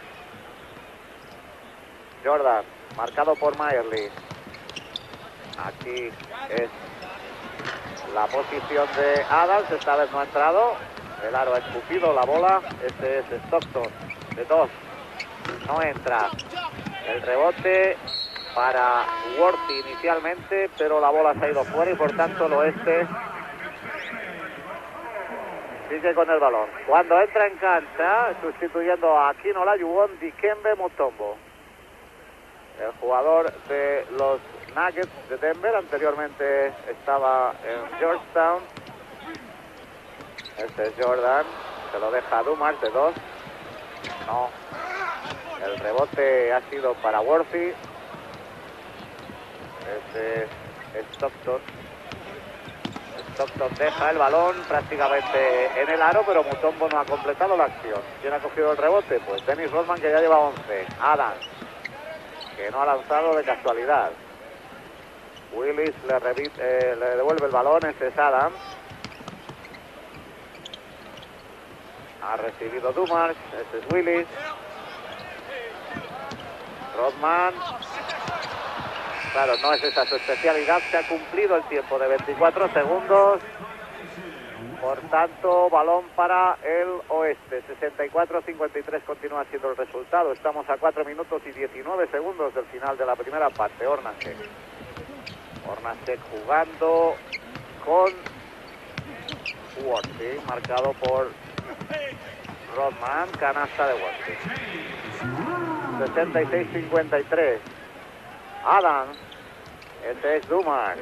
Jordan, marcado por Mayerly. Aquí es la posición de Adams, esta vez no ha entrado. El aro ha escupido la bola. Este es Stockton, de 2. No entra. El rebote para Worthy inicialmente, pero la bola se ha ido fuera y por tanto el oeste sigue con el balón. Cuando entra en cancha, sustituyendo a Akeem Olajuwon, Dikembe Mutombo, el jugador de los Nuggets de Denver. Anteriormente estaba en Georgetown. Este es Jordan, se lo deja a Dumas, de 2. No. El rebote ha sido para Worthy. Este es Stockton. Stockton deja el balón prácticamente en el aro, pero Mutombo no ha completado la acción. ¿Quién ha cogido el rebote? Pues Dennis Rodman, que ya lleva 11. Adams, que no ha lanzado de casualidad. Willis le devuelve el balón. Este es Adams. Ha recibido Dumars, este es Willis. Rodman. Claro, no es esa su especialidad. Se ha cumplido el tiempo de 24 segundos. Por tanto, balón para el Oeste. 64-53 continúa siendo el resultado. Estamos a 4 minutos y 19 segundos del final de la primera parte. Hornacek. Hornacek jugando con Worthy, marcado por Rodman. Canasta de Worthy. 66-53. Adams. Este es Dumars.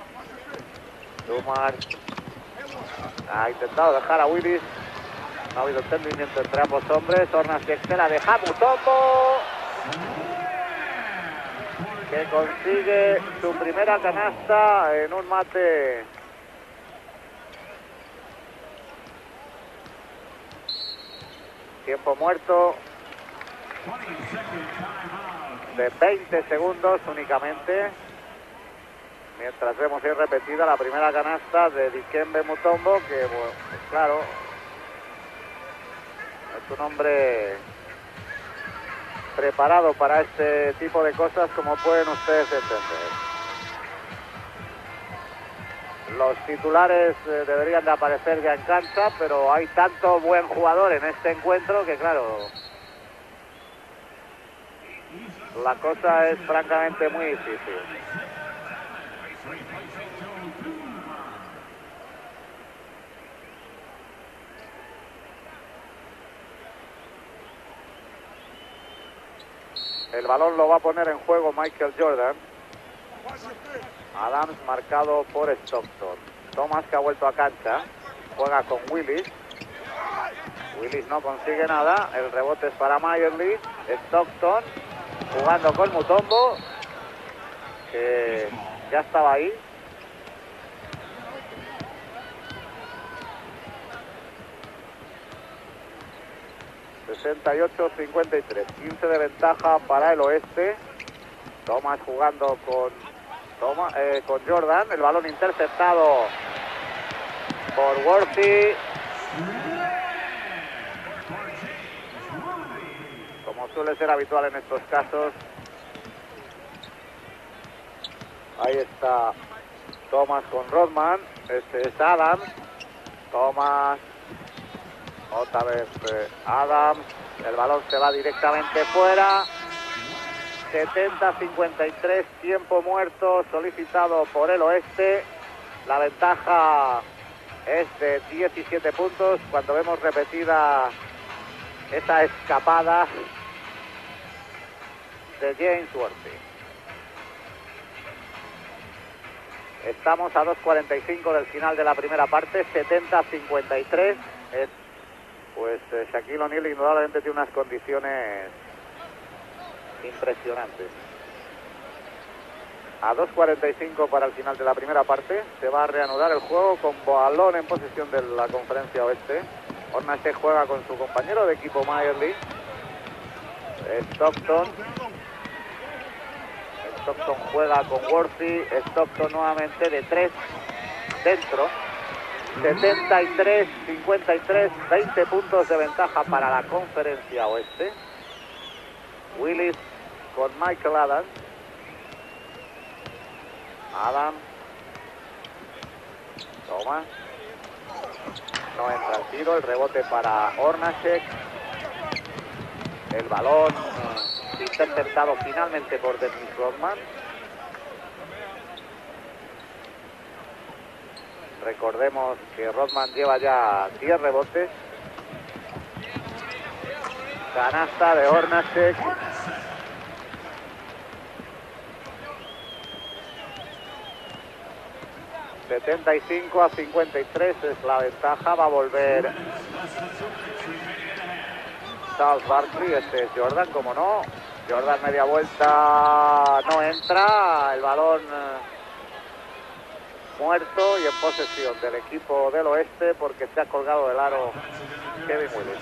Dumars ha intentado dejar a Willis. No ha habido entendimiento entre ambos hombres. Hornacek se la deja Mutombo, que consigue su primera canasta en un mate. Tiempo muerto de 20 segundos únicamente. Mientras vemos ahí repetida la primera canasta de Dikembe Mutombo, que, bueno, pues claro, es un hombre preparado para este tipo de cosas, como pueden ustedes entender. Los titulares deberían de aparecer ya en cancha, pero hay tanto buen jugador en este encuentro que, claro, la cosa es francamente muy difícil. El balón lo va a poner en juego Michael Jordan. Adams marcado por Stockton. Thomas, que ha vuelto a cancha, juega con Willis. Willis no consigue nada. El rebote es para Meyerly. Stockton jugando con Mutombo, que ya estaba ahí. ...68-53... 15 de ventaja para el Oeste. Thomas jugando con Jordan. El balón interceptado por Worthy. Como suele ser habitual en estos casos. Ahí está Thomas con Rodman. Este es Adams. Thomas. Otra vez Adams. El balón se va directamente fuera. 70-53, tiempo muerto solicitado por el Oeste. La ventaja es de 17 puntos cuando vemos repetida esa escapada de James Worthy. Estamos a 2:45 del final de la primera parte. 70-53. Pues Shaquille O'Neal indudablemente tiene unas condiciones impresionantes. A 2:45 para el final de la primera parte. Se va a reanudar el juego con balón en posesión de la Conferencia Oeste. Hornacek juega con su compañero de equipo Meyerly. Stockton juega con Worthy. Stockton nuevamente de 3 dentro. 73-53, 20 puntos de ventaja para la Conferencia Oeste. Willis con Michael Adams. Adams. Thomas. No entra el tiro, el rebote para Hornacek. El balón interceptado finalmente por Dennis Rodman. Recordemos que Rodman lleva ya 10 rebotes. Canasta de Hornacek. ...75-53 es la ventaja. Va a volver Charles Barkley. Este es Jordan, como no. Jordan media vuelta, no entra. El balón muerto y en posesión del equipo del Oeste, porque se ha colgado del aro Kevin Willis.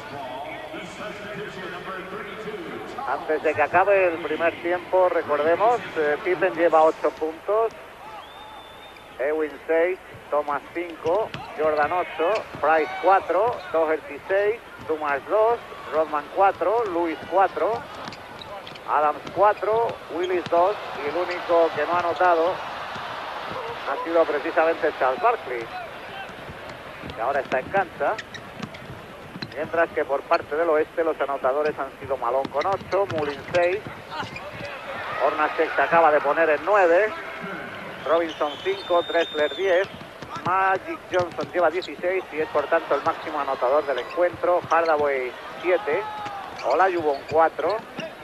Antes de que acabe el primer tiempo, recordemos, Pippen lleva 8 puntos. Ewing 6, Thomas 5, Jordan 8, Price 4, Doherty 6, Dumas 2, Rodman 4, Lewis 4, Adams 4, Willis 2 y el único que no ha anotado ha sido precisamente Charles Barkley, que ahora está en cancha. Mientras que por parte del oeste los anotadores han sido Malone con 8, Mullin 6, Hornacek se acaba de poner en 9, Robinson 5, Drexler 10, Magic Johnson lleva 16 y es por tanto el máximo anotador del encuentro. Hardaway 7, Olajuwon 4,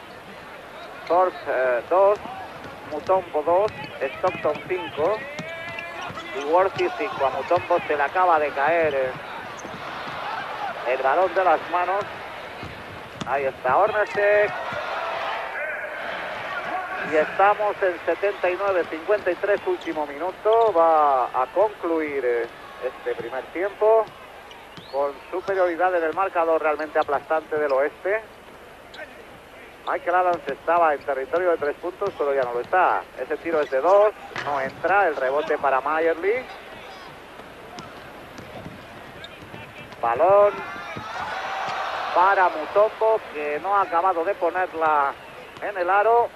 Thorpe 2, Mutombo 2, Stockton 5 y Worthy 5. A Mutombo se le acaba de caer el balón de las manos. Ahí está Hornacek. Y estamos en 79-53, último minuto. Va a concluir este primer tiempo con superioridad en el marcador realmente aplastante del oeste. Michael Adams estaba en territorio de 3 puntos, pero ya no lo está. Ese tiro es de 2, no entra. El rebote para Meyerly. Balón para Mutombo, que no ha acabado de ponerla en el aro.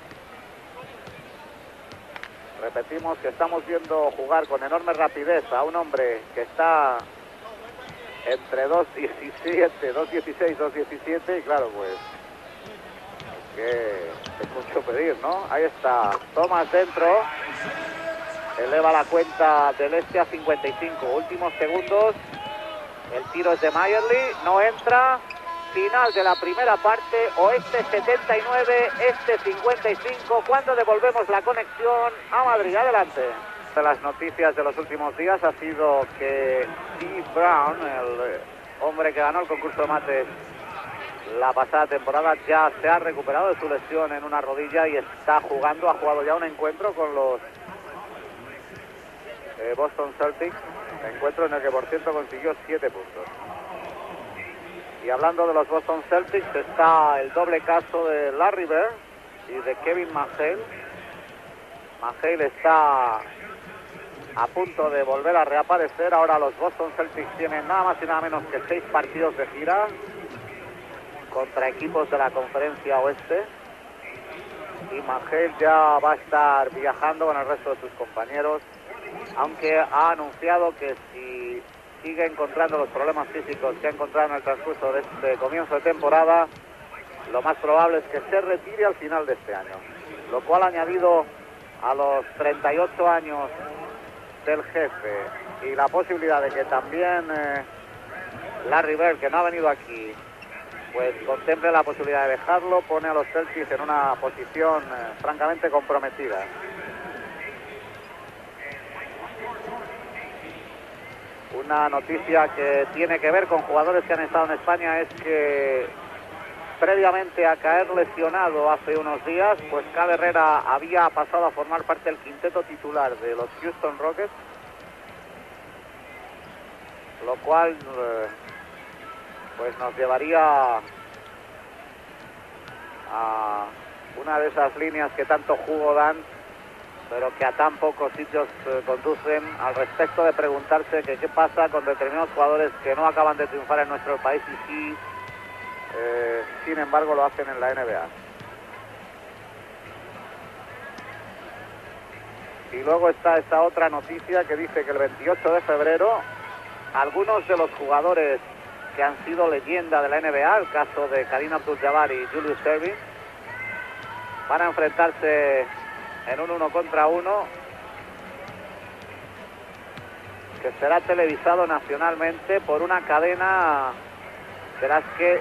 Repetimos que estamos viendo jugar con enorme rapidez a un hombre que está entre 2.17, 2.16, 2.17 y claro, pues que es mucho pedir, ¿no? Ahí está Thomas dentro, eleva la cuenta del este a 55, últimos segundos, el tiro es de Meyerly, no entra. Final de la primera parte, oeste 79, este 55, cuando devolvemos la conexión a Madrid. Adelante. De las noticias de los últimos días ha sido que Steve Brown, el hombre que ganó el concurso de mates la pasada temporada, ya se ha recuperado de su lesión en una rodilla y está jugando, ha jugado ya un encuentro con los Boston Celtics, encuentro en el que por cierto consiguió 7 puntos. Y hablando de los Boston Celtics, está el doble caso de Larry Bird y de Kevin McHale. McHale está a punto de volver a reaparecer. Ahora los Boston Celtics tienen nada más y nada menos que 6 partidos de gira contra equipos de la conferencia oeste. Y McHale ya va a estar viajando con el resto de sus compañeros, aunque ha anunciado que si sigue encontrando los problemas físicos que ha encontrado en el transcurso de este comienzo de temporada, lo más probable es que se retire al final de este año, lo cual, añadido a los 38 años del jefe y la posibilidad de que también Larry Bird, que no ha venido aquí, pues contemple la posibilidad de dejarlo, pone a los Celtics en una posición francamente comprometida. Una noticia que tiene que ver con jugadores que han estado en España es que previamente a caer lesionado hace unos días, pues Cade Herrera había pasado a formar parte del quinteto titular de los Houston Rockets, lo cual pues nos llevaría a una de esas líneas que tanto jugo dan, pero que a tan pocos sitios conducen, al respecto de preguntarse que qué pasa con determinados jugadores que no acaban de triunfar en nuestro país y sí, sin embargo, lo hacen en la NBA. Y luego está esta otra noticia que dice que el 28 de febrero algunos de los jugadores que han sido leyenda de la NBA, el caso de Kareem Abdul-Jabbar y Julius Erving, van a enfrentarse en un 1 contra 1 que será televisado nacionalmente por una cadena de las que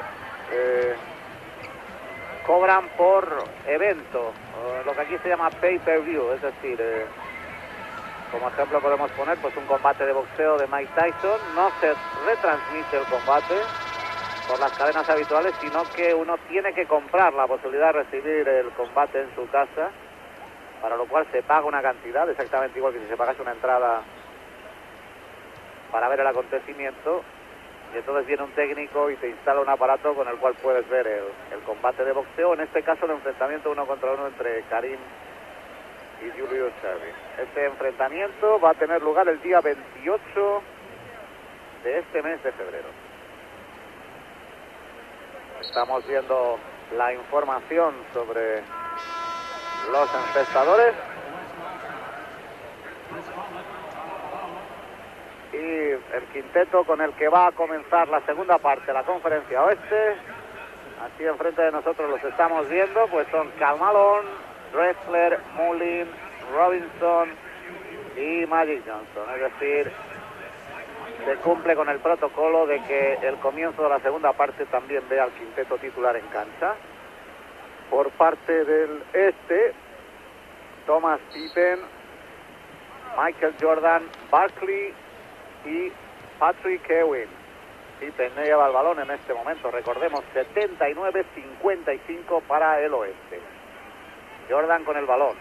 cobran por evento, lo que aquí se llama pay-per-view, es decir, como ejemplo podemos poner pues un combate de boxeo de Mike Tyson. No se retransmite el combate por las cadenas habituales, sino que uno tiene que comprar la posibilidad de recibir el combate en su casa, para lo cual se paga una cantidad, exactamente igual que si se pagase una entrada para ver el acontecimiento, y entonces viene un técnico y te instala un aparato con el cual puedes ver el combate de boxeo, en este caso el enfrentamiento 1 contra 1 entre Kareem y Julius Erving. Este enfrentamiento va a tener lugar el día 28 de este mes de febrero. Estamos viendo la información sobre los encestadores. Y el quinteto con el que va a comenzar la segunda parte de la Conferencia Oeste. Así enfrente de nosotros los estamos viendo, pues son Karl Malone, Drexler, Mullin, Robinson y Magic Johnson. Es decir, se cumple con el protocolo de que el comienzo de la segunda parte también vea al quinteto titular en cancha. Por parte del este, Thomas Pippen, Michael Jordan, Barkley y Patrick Ewing. Pippen no lleva el balón en este momento, recordemos, 79-55 para el oeste. Jordan con el balón.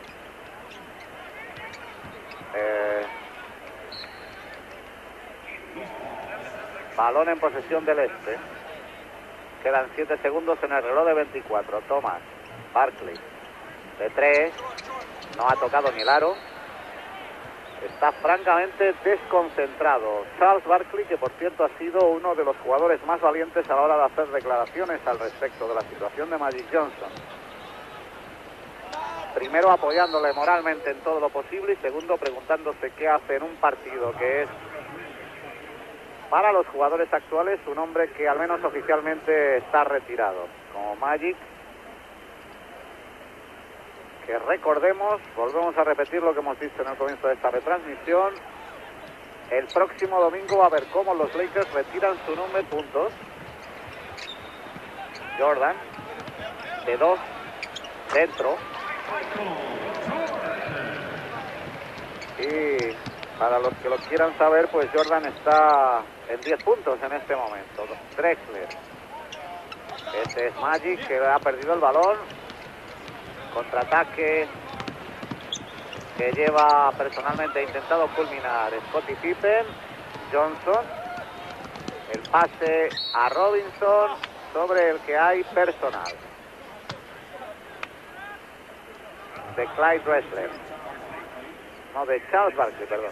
Balón en posesión del este. Quedan 7 segundos en el reloj de 24. Thomas, Barkley, de 3, no ha tocado ni el aro. Está francamente desconcentrado Charles Barkley, que por cierto ha sido uno de los jugadores más valientes a la hora de hacer declaraciones al respecto de la situación de Magic Johnson. Primero apoyándole moralmente en todo lo posible y segundo preguntándose qué hace en un partido que es, para los jugadores actuales, un hombre que al menos oficialmente está retirado, como Magic, que recordemos, volvemos a repetir lo que hemos visto en el comienzo de esta retransmisión, el próximo domingo va a ver cómo los Lakers retiran su número de puntos. Jordan, de 2, dentro. Y para los que lo quieran saber, pues Jordan está en 10 puntos en este momento. Drexler. Este es Magic, que ha perdido el balón. Contraataque que lleva personalmente intentado culminar Scottie Pippen. Johnson. El pase a Robinson, sobre el que hay personal de Clyde Drexler. No, de Charles Barkley, perdón.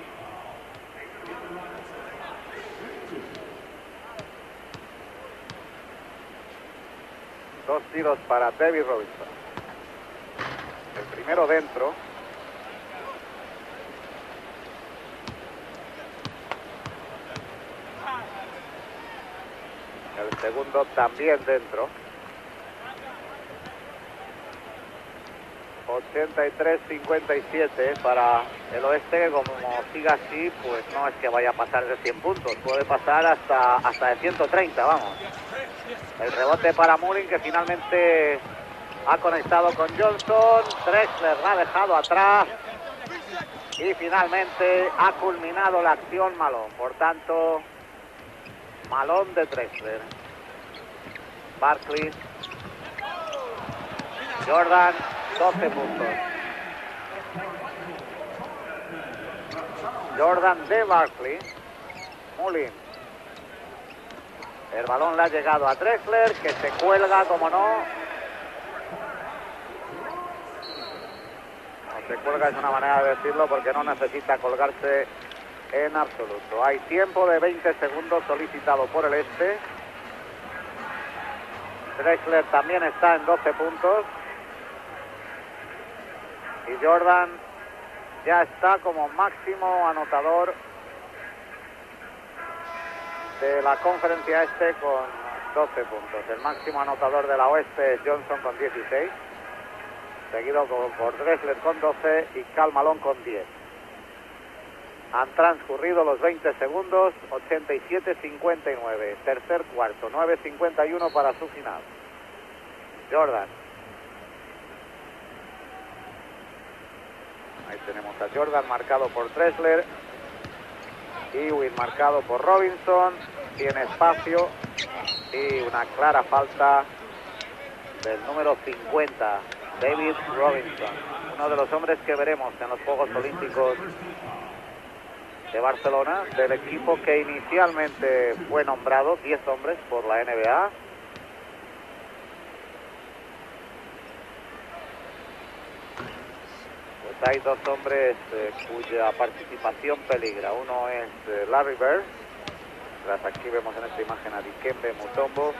Dos tiros para David Robinson. El primero dentro. El segundo también dentro. 83-57 para el oeste, que como siga así, pues no es que vaya a pasar de 100 puntos, puede pasar hasta de 130, vamos. El rebote para Mullin, que finalmente ha conectado con Johnson. Drexler la ha dejado atrás y finalmente ha culminado la acción Malone. Por tanto, Malone de Drexler. Barkley. Jordan, 12 puntos. Jordan de Barkley. Mullin. El balón le ha llegado a Drexler, que se cuelga, como no. No se cuelga, es una manera de decirlo, porque no necesita colgarse en absoluto. Hay tiempo de 20 segundos solicitado por el este. Drexler también está en 12 puntos. Y Jordan ya está como máximo anotador de la conferencia este con 12 puntos. El máximo anotador de la oeste es Johnson con 16, seguido por Drexler con 12 y Karl Malone con 10. Han transcurrido los 20 segundos, 87-59, tercer cuarto, 9:51 para su final. Jordan. Ahí tenemos a Jordan marcado por Drexler. Ewing marcado por Robinson. Tiene espacio y una clara falta del número 50, David Robinson. Uno de los hombres que veremos en los Juegos Olímpicos de Barcelona, del equipo que inicialmente fue nombrado 10 hombres por la NBA. hay dos hombres cuya participación peligra. Uno es Larry Bird. Tras aquí vemos en esta imagen a Dikembe Mutombo.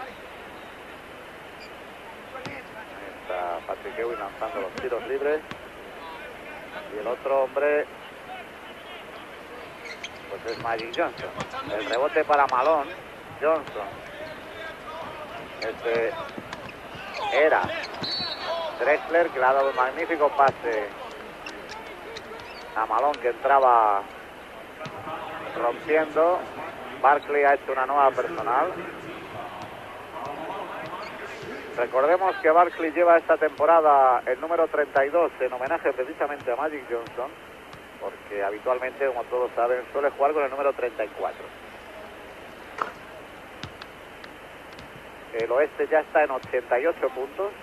Ahí está Patrick Ewing lanzando los tiros libres. Y el otro hombre pues es Magic Johnson. El rebote para Malone. Johnson. Este era Drexler, que le ha dado un magnífico pase a Malone, que entraba rompiendo. Barkley ha hecho una nueva personal. Recordemos que Barkley lleva esta temporada el número 32 en homenaje precisamente a Magic Johnson, porque habitualmente, como todos saben, suele jugar con el número 34. El oeste ya está en 88 puntos.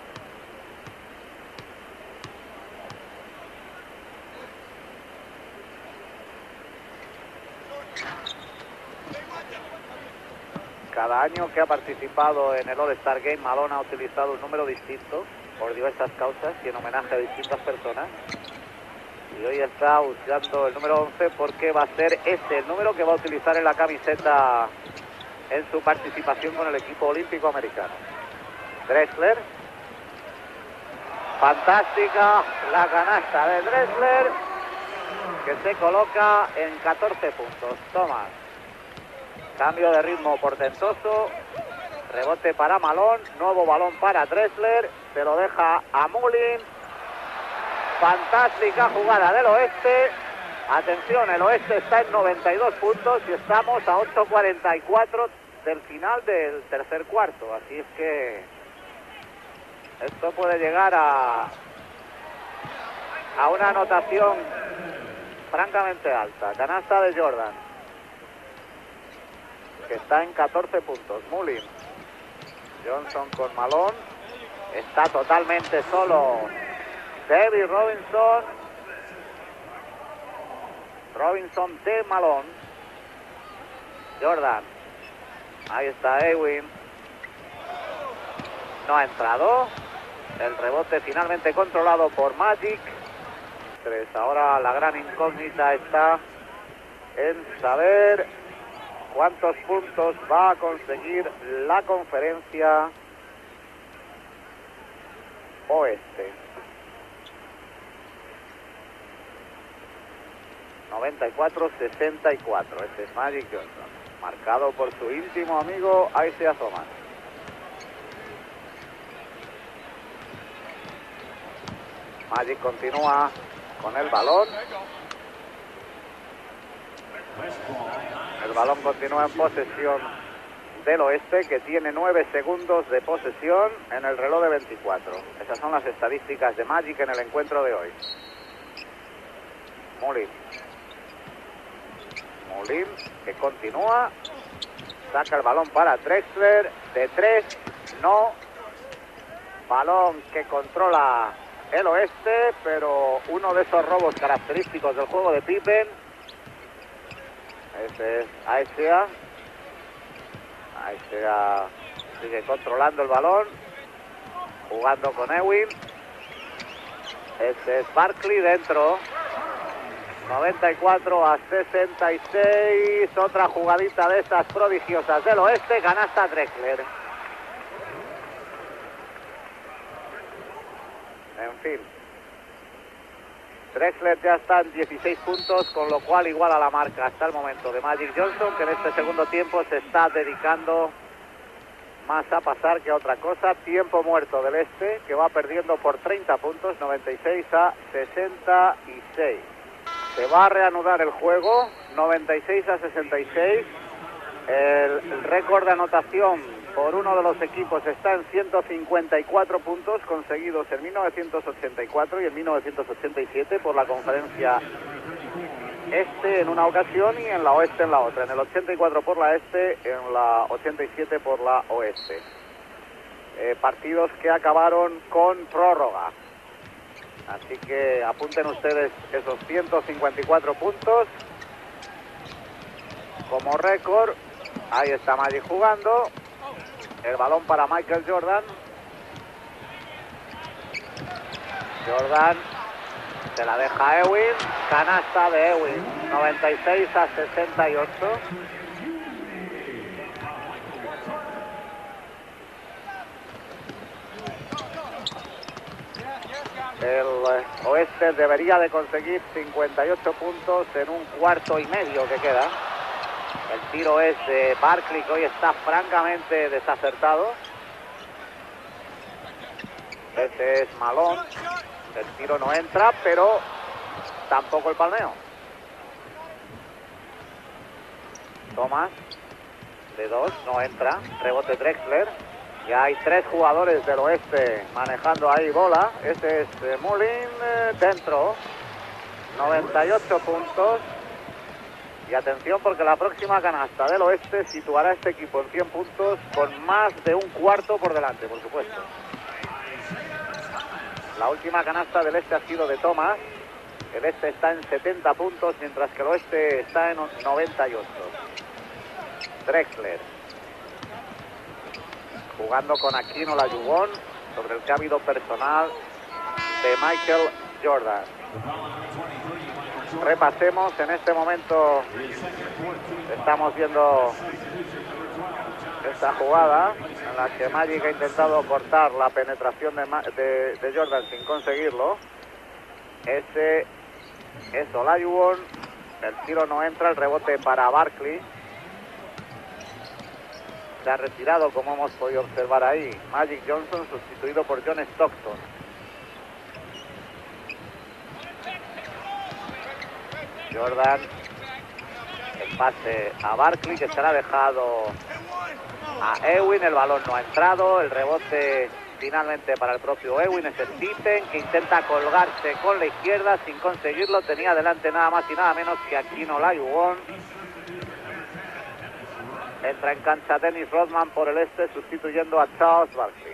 Cada año que ha participado en el All-Star Game, Malone ha utilizado un número distinto por diversas causas y en homenaje a distintas personas. Y hoy está usando el número 11 porque va a ser este el número que va a utilizar en la camiseta en su participación con el equipo olímpico americano. Drexler. Fantástica la canasta de Drexler, que se coloca en 14 puntos. Thomas. Cambio de ritmo portentoso. Rebote para Malone. Nuevo balón para Drexler. Se lo deja a Mullin. Fantástica jugada del oeste. Atención, el oeste está en 92 puntos y estamos a 8:44 del final del tercer cuarto. Así es que esto puede llegar a una anotación francamente alta. Canasta de Jordan, que está en 14 puntos. Mullin. Johnson con Malone. Está totalmente solo David Robinson. Robinson de Malone. Jordan. Ahí está Ewing. No ha entrado. El rebote finalmente controlado por Magic. Ahora la gran incógnita está en saber cuántos puntos va a conseguir la conferencia oeste. 94-64. Este es Magic Johnson, marcado por su íntimo amigo Isaiah Thomas. Magic continúa con el balón. El balón continúa en posesión del oeste, que tiene 9 segundos de posesión en el reloj de 24. Esas son las estadísticas de Magic en el encuentro de hoy. Mullin, que continúa. Saca el balón para Drexler. De 3, no. Balón que controla el oeste, pero uno de esos robos característicos del juego de Pippen. Ese es Isaiah. Isaiah sigue controlando el balón, jugando con Ewing. Este es Barkley dentro. 94-66. Otra jugadita de estas prodigiosas del oeste. Canasta Drexler. En fin, Drexler ya está en 16 puntos, con lo cual iguala la marca hasta el momento de Magic Johnson, que en este segundo tiempo se está dedicando más a pasar que a otra cosa. Tiempo muerto del este, que va perdiendo por 30 puntos, 96-66. Se va a reanudar el juego, 96-66. El récord de anotación por uno de los equipos está en 154 puntos, conseguidos en 1984 y en 1987 por la conferencia este en una ocasión y en la oeste en la otra. En el 84 por la este, en la 87 por la oeste. Partidos que acabaron con prórroga. Así que apunten ustedes esos 154 puntos como récord. Ahí está Magic jugando. El balón para Michael Jordan. Jordan Se la deja Ewing, canasta de Ewing, 96-68. El Oeste debería de conseguir 58 puntos en un cuarto y medio que queda. El tiro es de Barkley, que hoy está francamente desacertado. Ese es Malone. El tiro no entra, pero tampoco el palmeo. Thomas, de 2, no entra. Rebote Drexler. Ya hay 3 jugadores del Oeste manejando ahí bola. Ese es Mullin, dentro. 98 puntos. Y atención, porque la próxima canasta del Oeste situará a este equipo en 100 puntos con más de un cuarto por delante, por supuesto. La última canasta del Este ha sido de Thomas. El Este está en 70 puntos, mientras que el Oeste está en 98. Drexler. Jugando con Hakeem Olajuwon, sobre el que ha habido personal de Michael Jordan. Repasemos, en este momento estamos viendo esta jugada en la que Magic ha intentado cortar la penetración de Jordan sin conseguirlo. Ese es Olajuwon, el tiro no entra, el rebote para Barkley. Se ha retirado, como hemos podido observar ahí, Magic Johnson, sustituido por John Stockton. Jordan, el pase a Barkley, que se le ha dejado a Ewing. El balón no ha entrado, el rebote finalmente para el propio Ewing. Es Pippen, que intenta colgarse con la izquierda sin conseguirlo. Tenía delante nada más y nada menos que Hakeem Olajuwon. Entra en cancha Dennis Rodman por el Este, sustituyendo a Charles Barkley.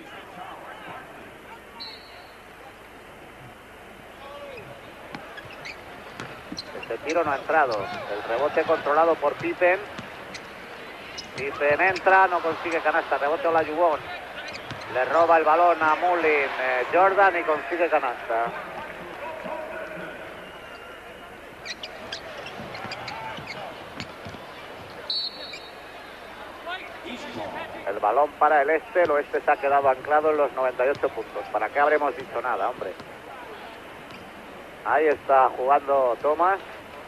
Este tiro no ha entrado. El rebote controlado por Pippen. Pippen entra, no consigue canasta. Rebote Olajuwon. Le roba el balón a Mullin Jordan y consigue canasta. El balón para el Este. El Oeste se ha quedado anclado en los 98 puntos. ¿Para qué habremos dicho nada, hombre? Ahí está jugando Thomas.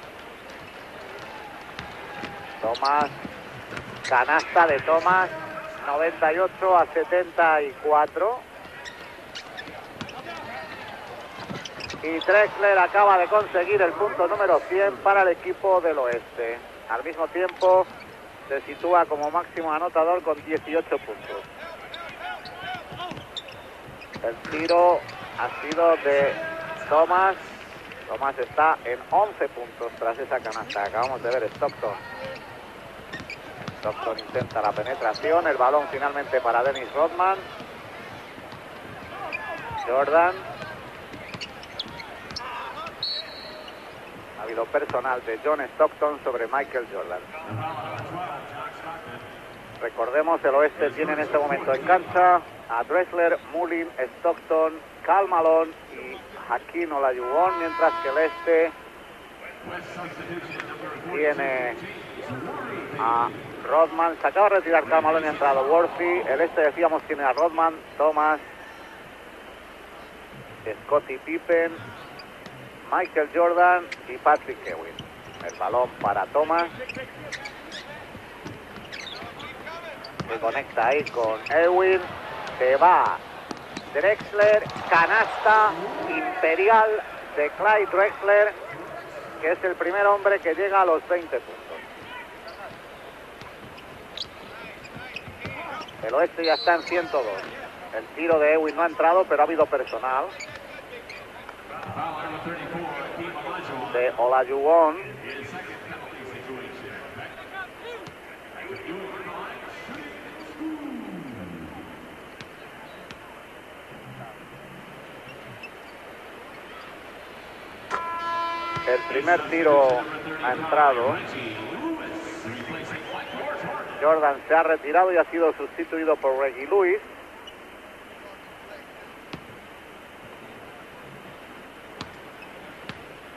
Thomas, canasta de Thomas, 98-74. Y Drexler acaba de conseguir el punto número 100 para el equipo del Oeste. Al mismo tiempo se sitúa como máximo anotador con 18 puntos. El tiro ha sido de Thomas. Thomas está en 11 puntos tras esa canasta. Acabamos de ver Stockton. Stockton intenta la penetración. El balón finalmente para Dennis Rodman. Jordan. Ha habido personal de John Stockton sobre Michael Jordan. Recordemos, el Oeste tiene en este momento en cancha a Drexler, Mullin, Stockton, Karl Malone y Hakeem Olajuwon, mientras que el Este tiene a Rodman. Se acaba de retirar Karl Malone y ha entrado Worthy. El Este, decíamos, tiene a Rodman, Thomas, Scottie Pippen, Michael Jordan y Patrick Ewing. El balón para Thomas, que conecta ahí con Ewing. Se va Drexler, canasta imperial de Clyde Drexler, que es el primer hombre que llega a los 20 puntos. El Oeste ya está en 102. El tiro de Ewing no ha entrado, pero ha habido personal de Olajuwon. El primer tiro ha entrado. Jordan se ha retirado y ha sido sustituido por Reggie Lewis.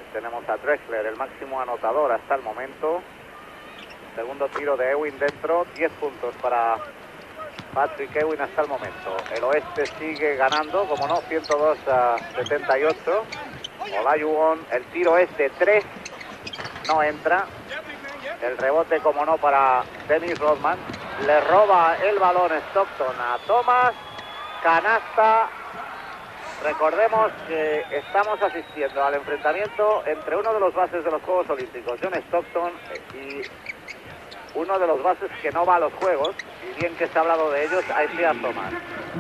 Tenemos a Drexler, el máximo anotador hasta el momento. Segundo tiro de Ewing dentro, 10 puntos para Patrick Ewing hasta el momento. El oeste sigue ganando, como no, 102-78. Olajuwon, el tiro es de 3, no entra. El rebote, como no, para Dennis Rodman. Le roba el balón Stockton a Thomas. Canasta. Recordemos que estamos asistiendo al enfrentamiento entre uno de los bases de los Juegos Olímpicos, John Stockton, y uno de los bases que no va a los Juegos, y bien que se ha hablado de ellos, Isaiah Thomas.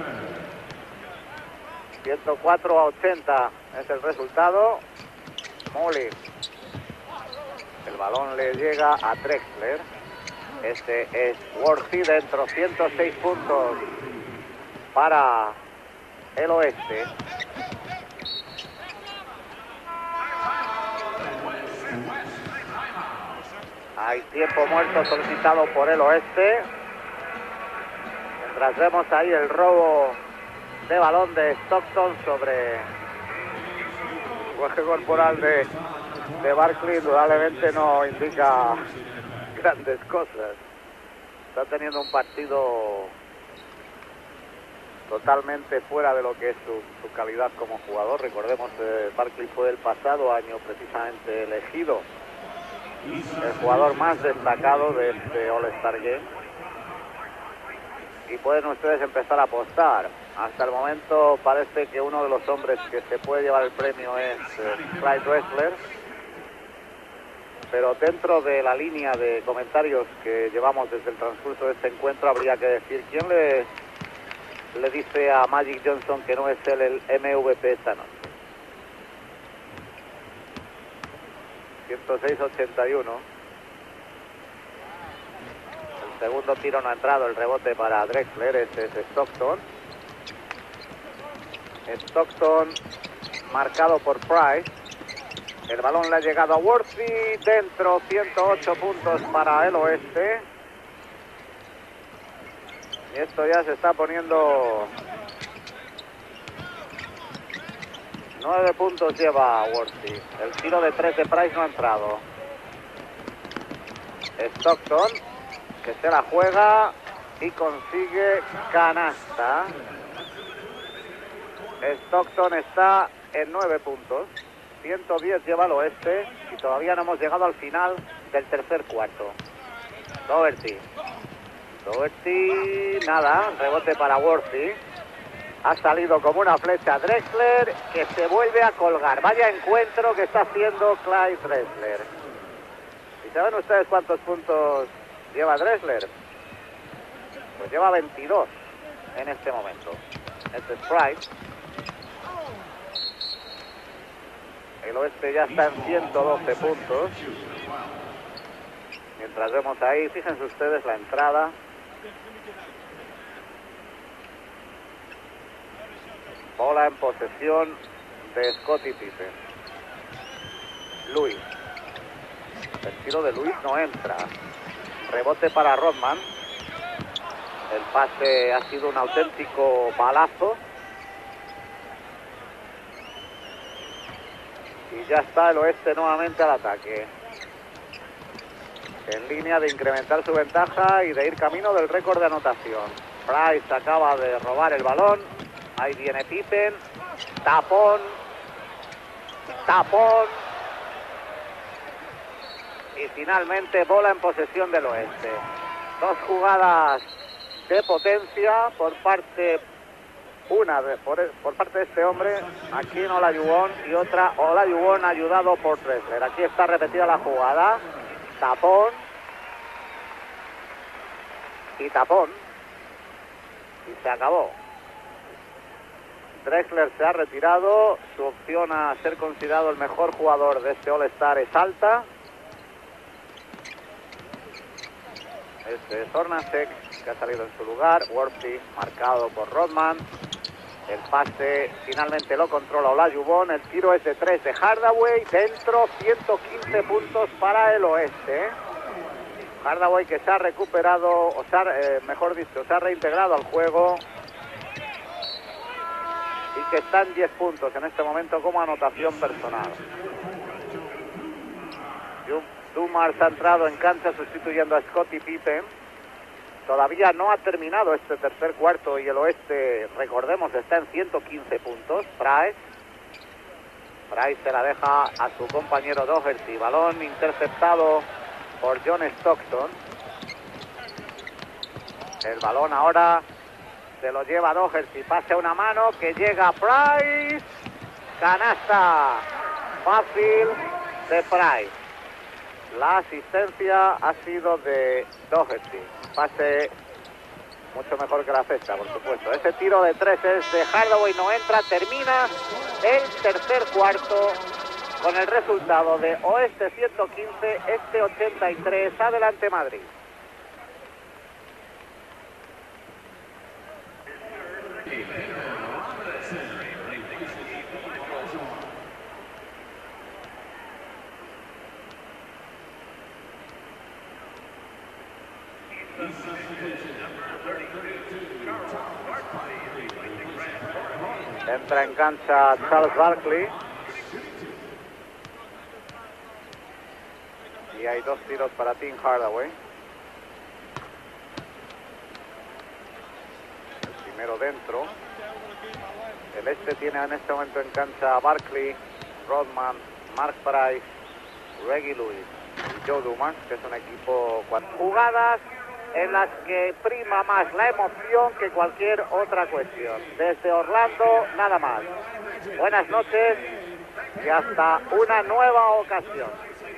104-80 es el resultado. Mullin. El balón le llega a Drexler. Este es Worthy dentro, 106 puntos para el oeste. Hay tiempo muerto solicitado por el oeste. Mientras vemos ahí el robo de balón de Stockton sobre el eje corporal de Barkley, indudablemente no indica grandes cosas. Está teniendo un partido totalmente fuera de lo que es su calidad como jugador. Recordemos que Barkley fue el pasado año precisamente elegido el jugador más destacado de este All-Star Game. Y pueden ustedes empezar a apostar. Hasta el momento parece que uno de los hombres que se puede llevar el premio es Clyde Drexler. Pero dentro de la línea de comentarios que llevamos desde el transcurso de este encuentro, habría que decir quién le dice a Magic Johnson que no es él el MVP esta noche. 106-81. El segundo tiro no ha entrado, el rebote para Drexler, ese es Stockton. Stockton marcado por Price. El balón le ha llegado a Worthy, dentro, 108 puntos para el oeste. Y esto ya se está poniendo... 9 puntos lleva Worthy. El tiro de 3 de Price no ha entrado. Stockton, que se la juega y consigue canasta. Stockton está en 9 puntos. 110 lleva el oeste y todavía no hemos llegado al final del tercer cuarto. Doherty, nada, rebote para Worthy. Ha salido como una flecha Drexler, que se vuelve a colgar. Vaya encuentro que está haciendo Clyde Drexler. ¿Y saben ustedes cuántos puntos lleva Drexler? Pues lleva 22 en este momento. Este es Price. El oeste ya está en 112 puntos. Mientras vemos ahí, fíjense ustedes la entrada. Bola en posesión de Scottie Pippen. Lewis. El tiro de Lewis no entra. Rebote para Rodman. El pase ha sido un auténtico balazo. Y ya está el oeste nuevamente al ataque. En línea de incrementar su ventaja y de ir camino del récord de anotación. Price acaba de robar el balón. Ahí viene Pippen. Tapón. Y finalmente bola en posesión del oeste. Dos jugadas de potencia por parte... Una por parte de este hombre, aquí en Olajuwon, y otra Olajuwon ayudado por Drexler. Aquí está repetida la jugada. Tapón. Y tapón. Y se acabó. Drexler se ha retirado. Su opción a ser considerado el mejor jugador de este All-Star es alta. Este es Hornacek, que ha salido en su lugar. Worthy marcado por Rodman. El pase finalmente lo controla Olajuwon. El tiro es de 3 de Hardaway. Dentro, 115 puntos para el oeste. Hardaway, que se ha recuperado, mejor dicho, se ha reintegrado al juego. Y que está en 10 puntos en este momento como anotación personal. Dumas ha entrado en cancha sustituyendo a Scottie Pippen. Todavía no ha terminado este tercer cuarto y el oeste, recordemos, está en 115 puntos. Price se la deja a su compañero Doherty. Balón interceptado por John Stockton. El balón ahora se lo lleva Doherty. Pase una mano que llega Price. Canasta fácil de Price. La asistencia ha sido de Doherty. Pase mucho mejor que la cesta, por supuesto. Ese tiro de tres es de Hardaway, no entra. Termina el tercer cuarto con el resultado de oeste 115, este 83. Adelante Madrid. Entra en cancha Charles Barkley. Y hay dos tiros para Tim Hardaway. El primero dentro. El este tiene en este momento en cancha a Barkley, Rodman, Mark Price, Reggie Lewis y Joe Dumas, que es un equipo... Jugadas en las que prima más la emoción que cualquier otra cuestión. Desde Orlando, nada más. Buenas noches y hasta una nueva ocasión.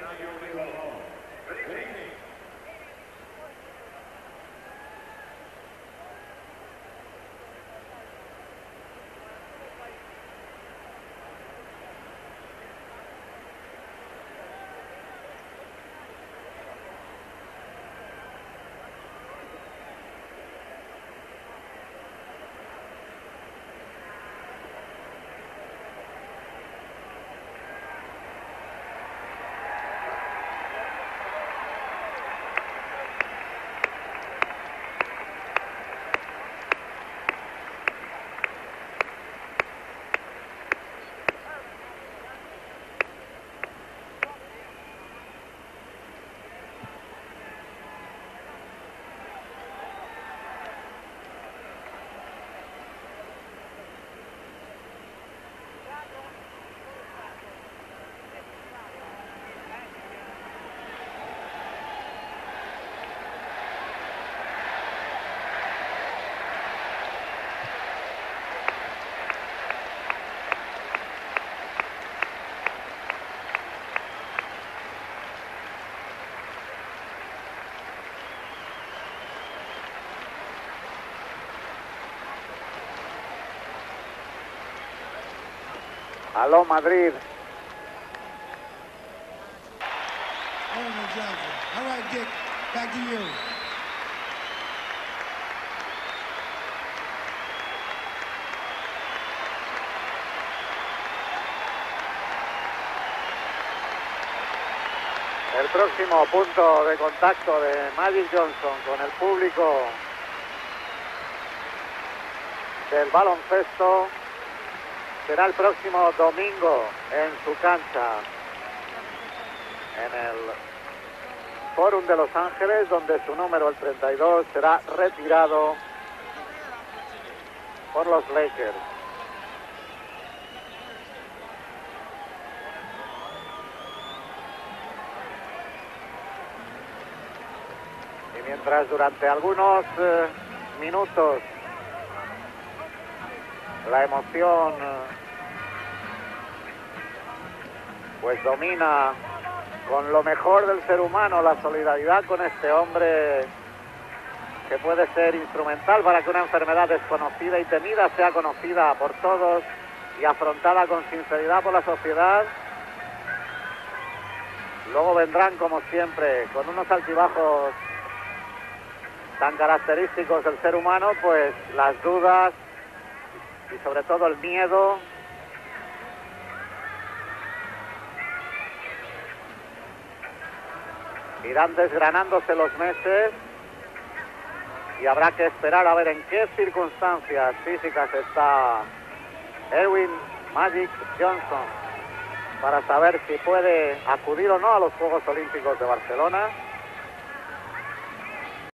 Aló, Madrid. All right, Dick, back to you. El próximo punto de contacto de Magic Johnson con el público del baloncesto será el próximo domingo en su cancha, en el Forum de Los Ángeles, donde su número, el 32, será retirado por los Lakers. Y mientras durante algunos minutos la emoción pues domina con lo mejor del ser humano, la solidaridad con este hombre que puede ser instrumental para que una enfermedad desconocida y temida sea conocida por todos y afrontada con sinceridad por la sociedad. Luego vendrán, como siempre, con unos altibajos tan característicos del ser humano, pues las dudas y sobre todo el miedo. Irán desgranándose los meses y habrá que esperar a ver en qué circunstancias físicas está Erwin Magic Johnson. para saber si puede acudir o no a los Juegos Olímpicos de Barcelona.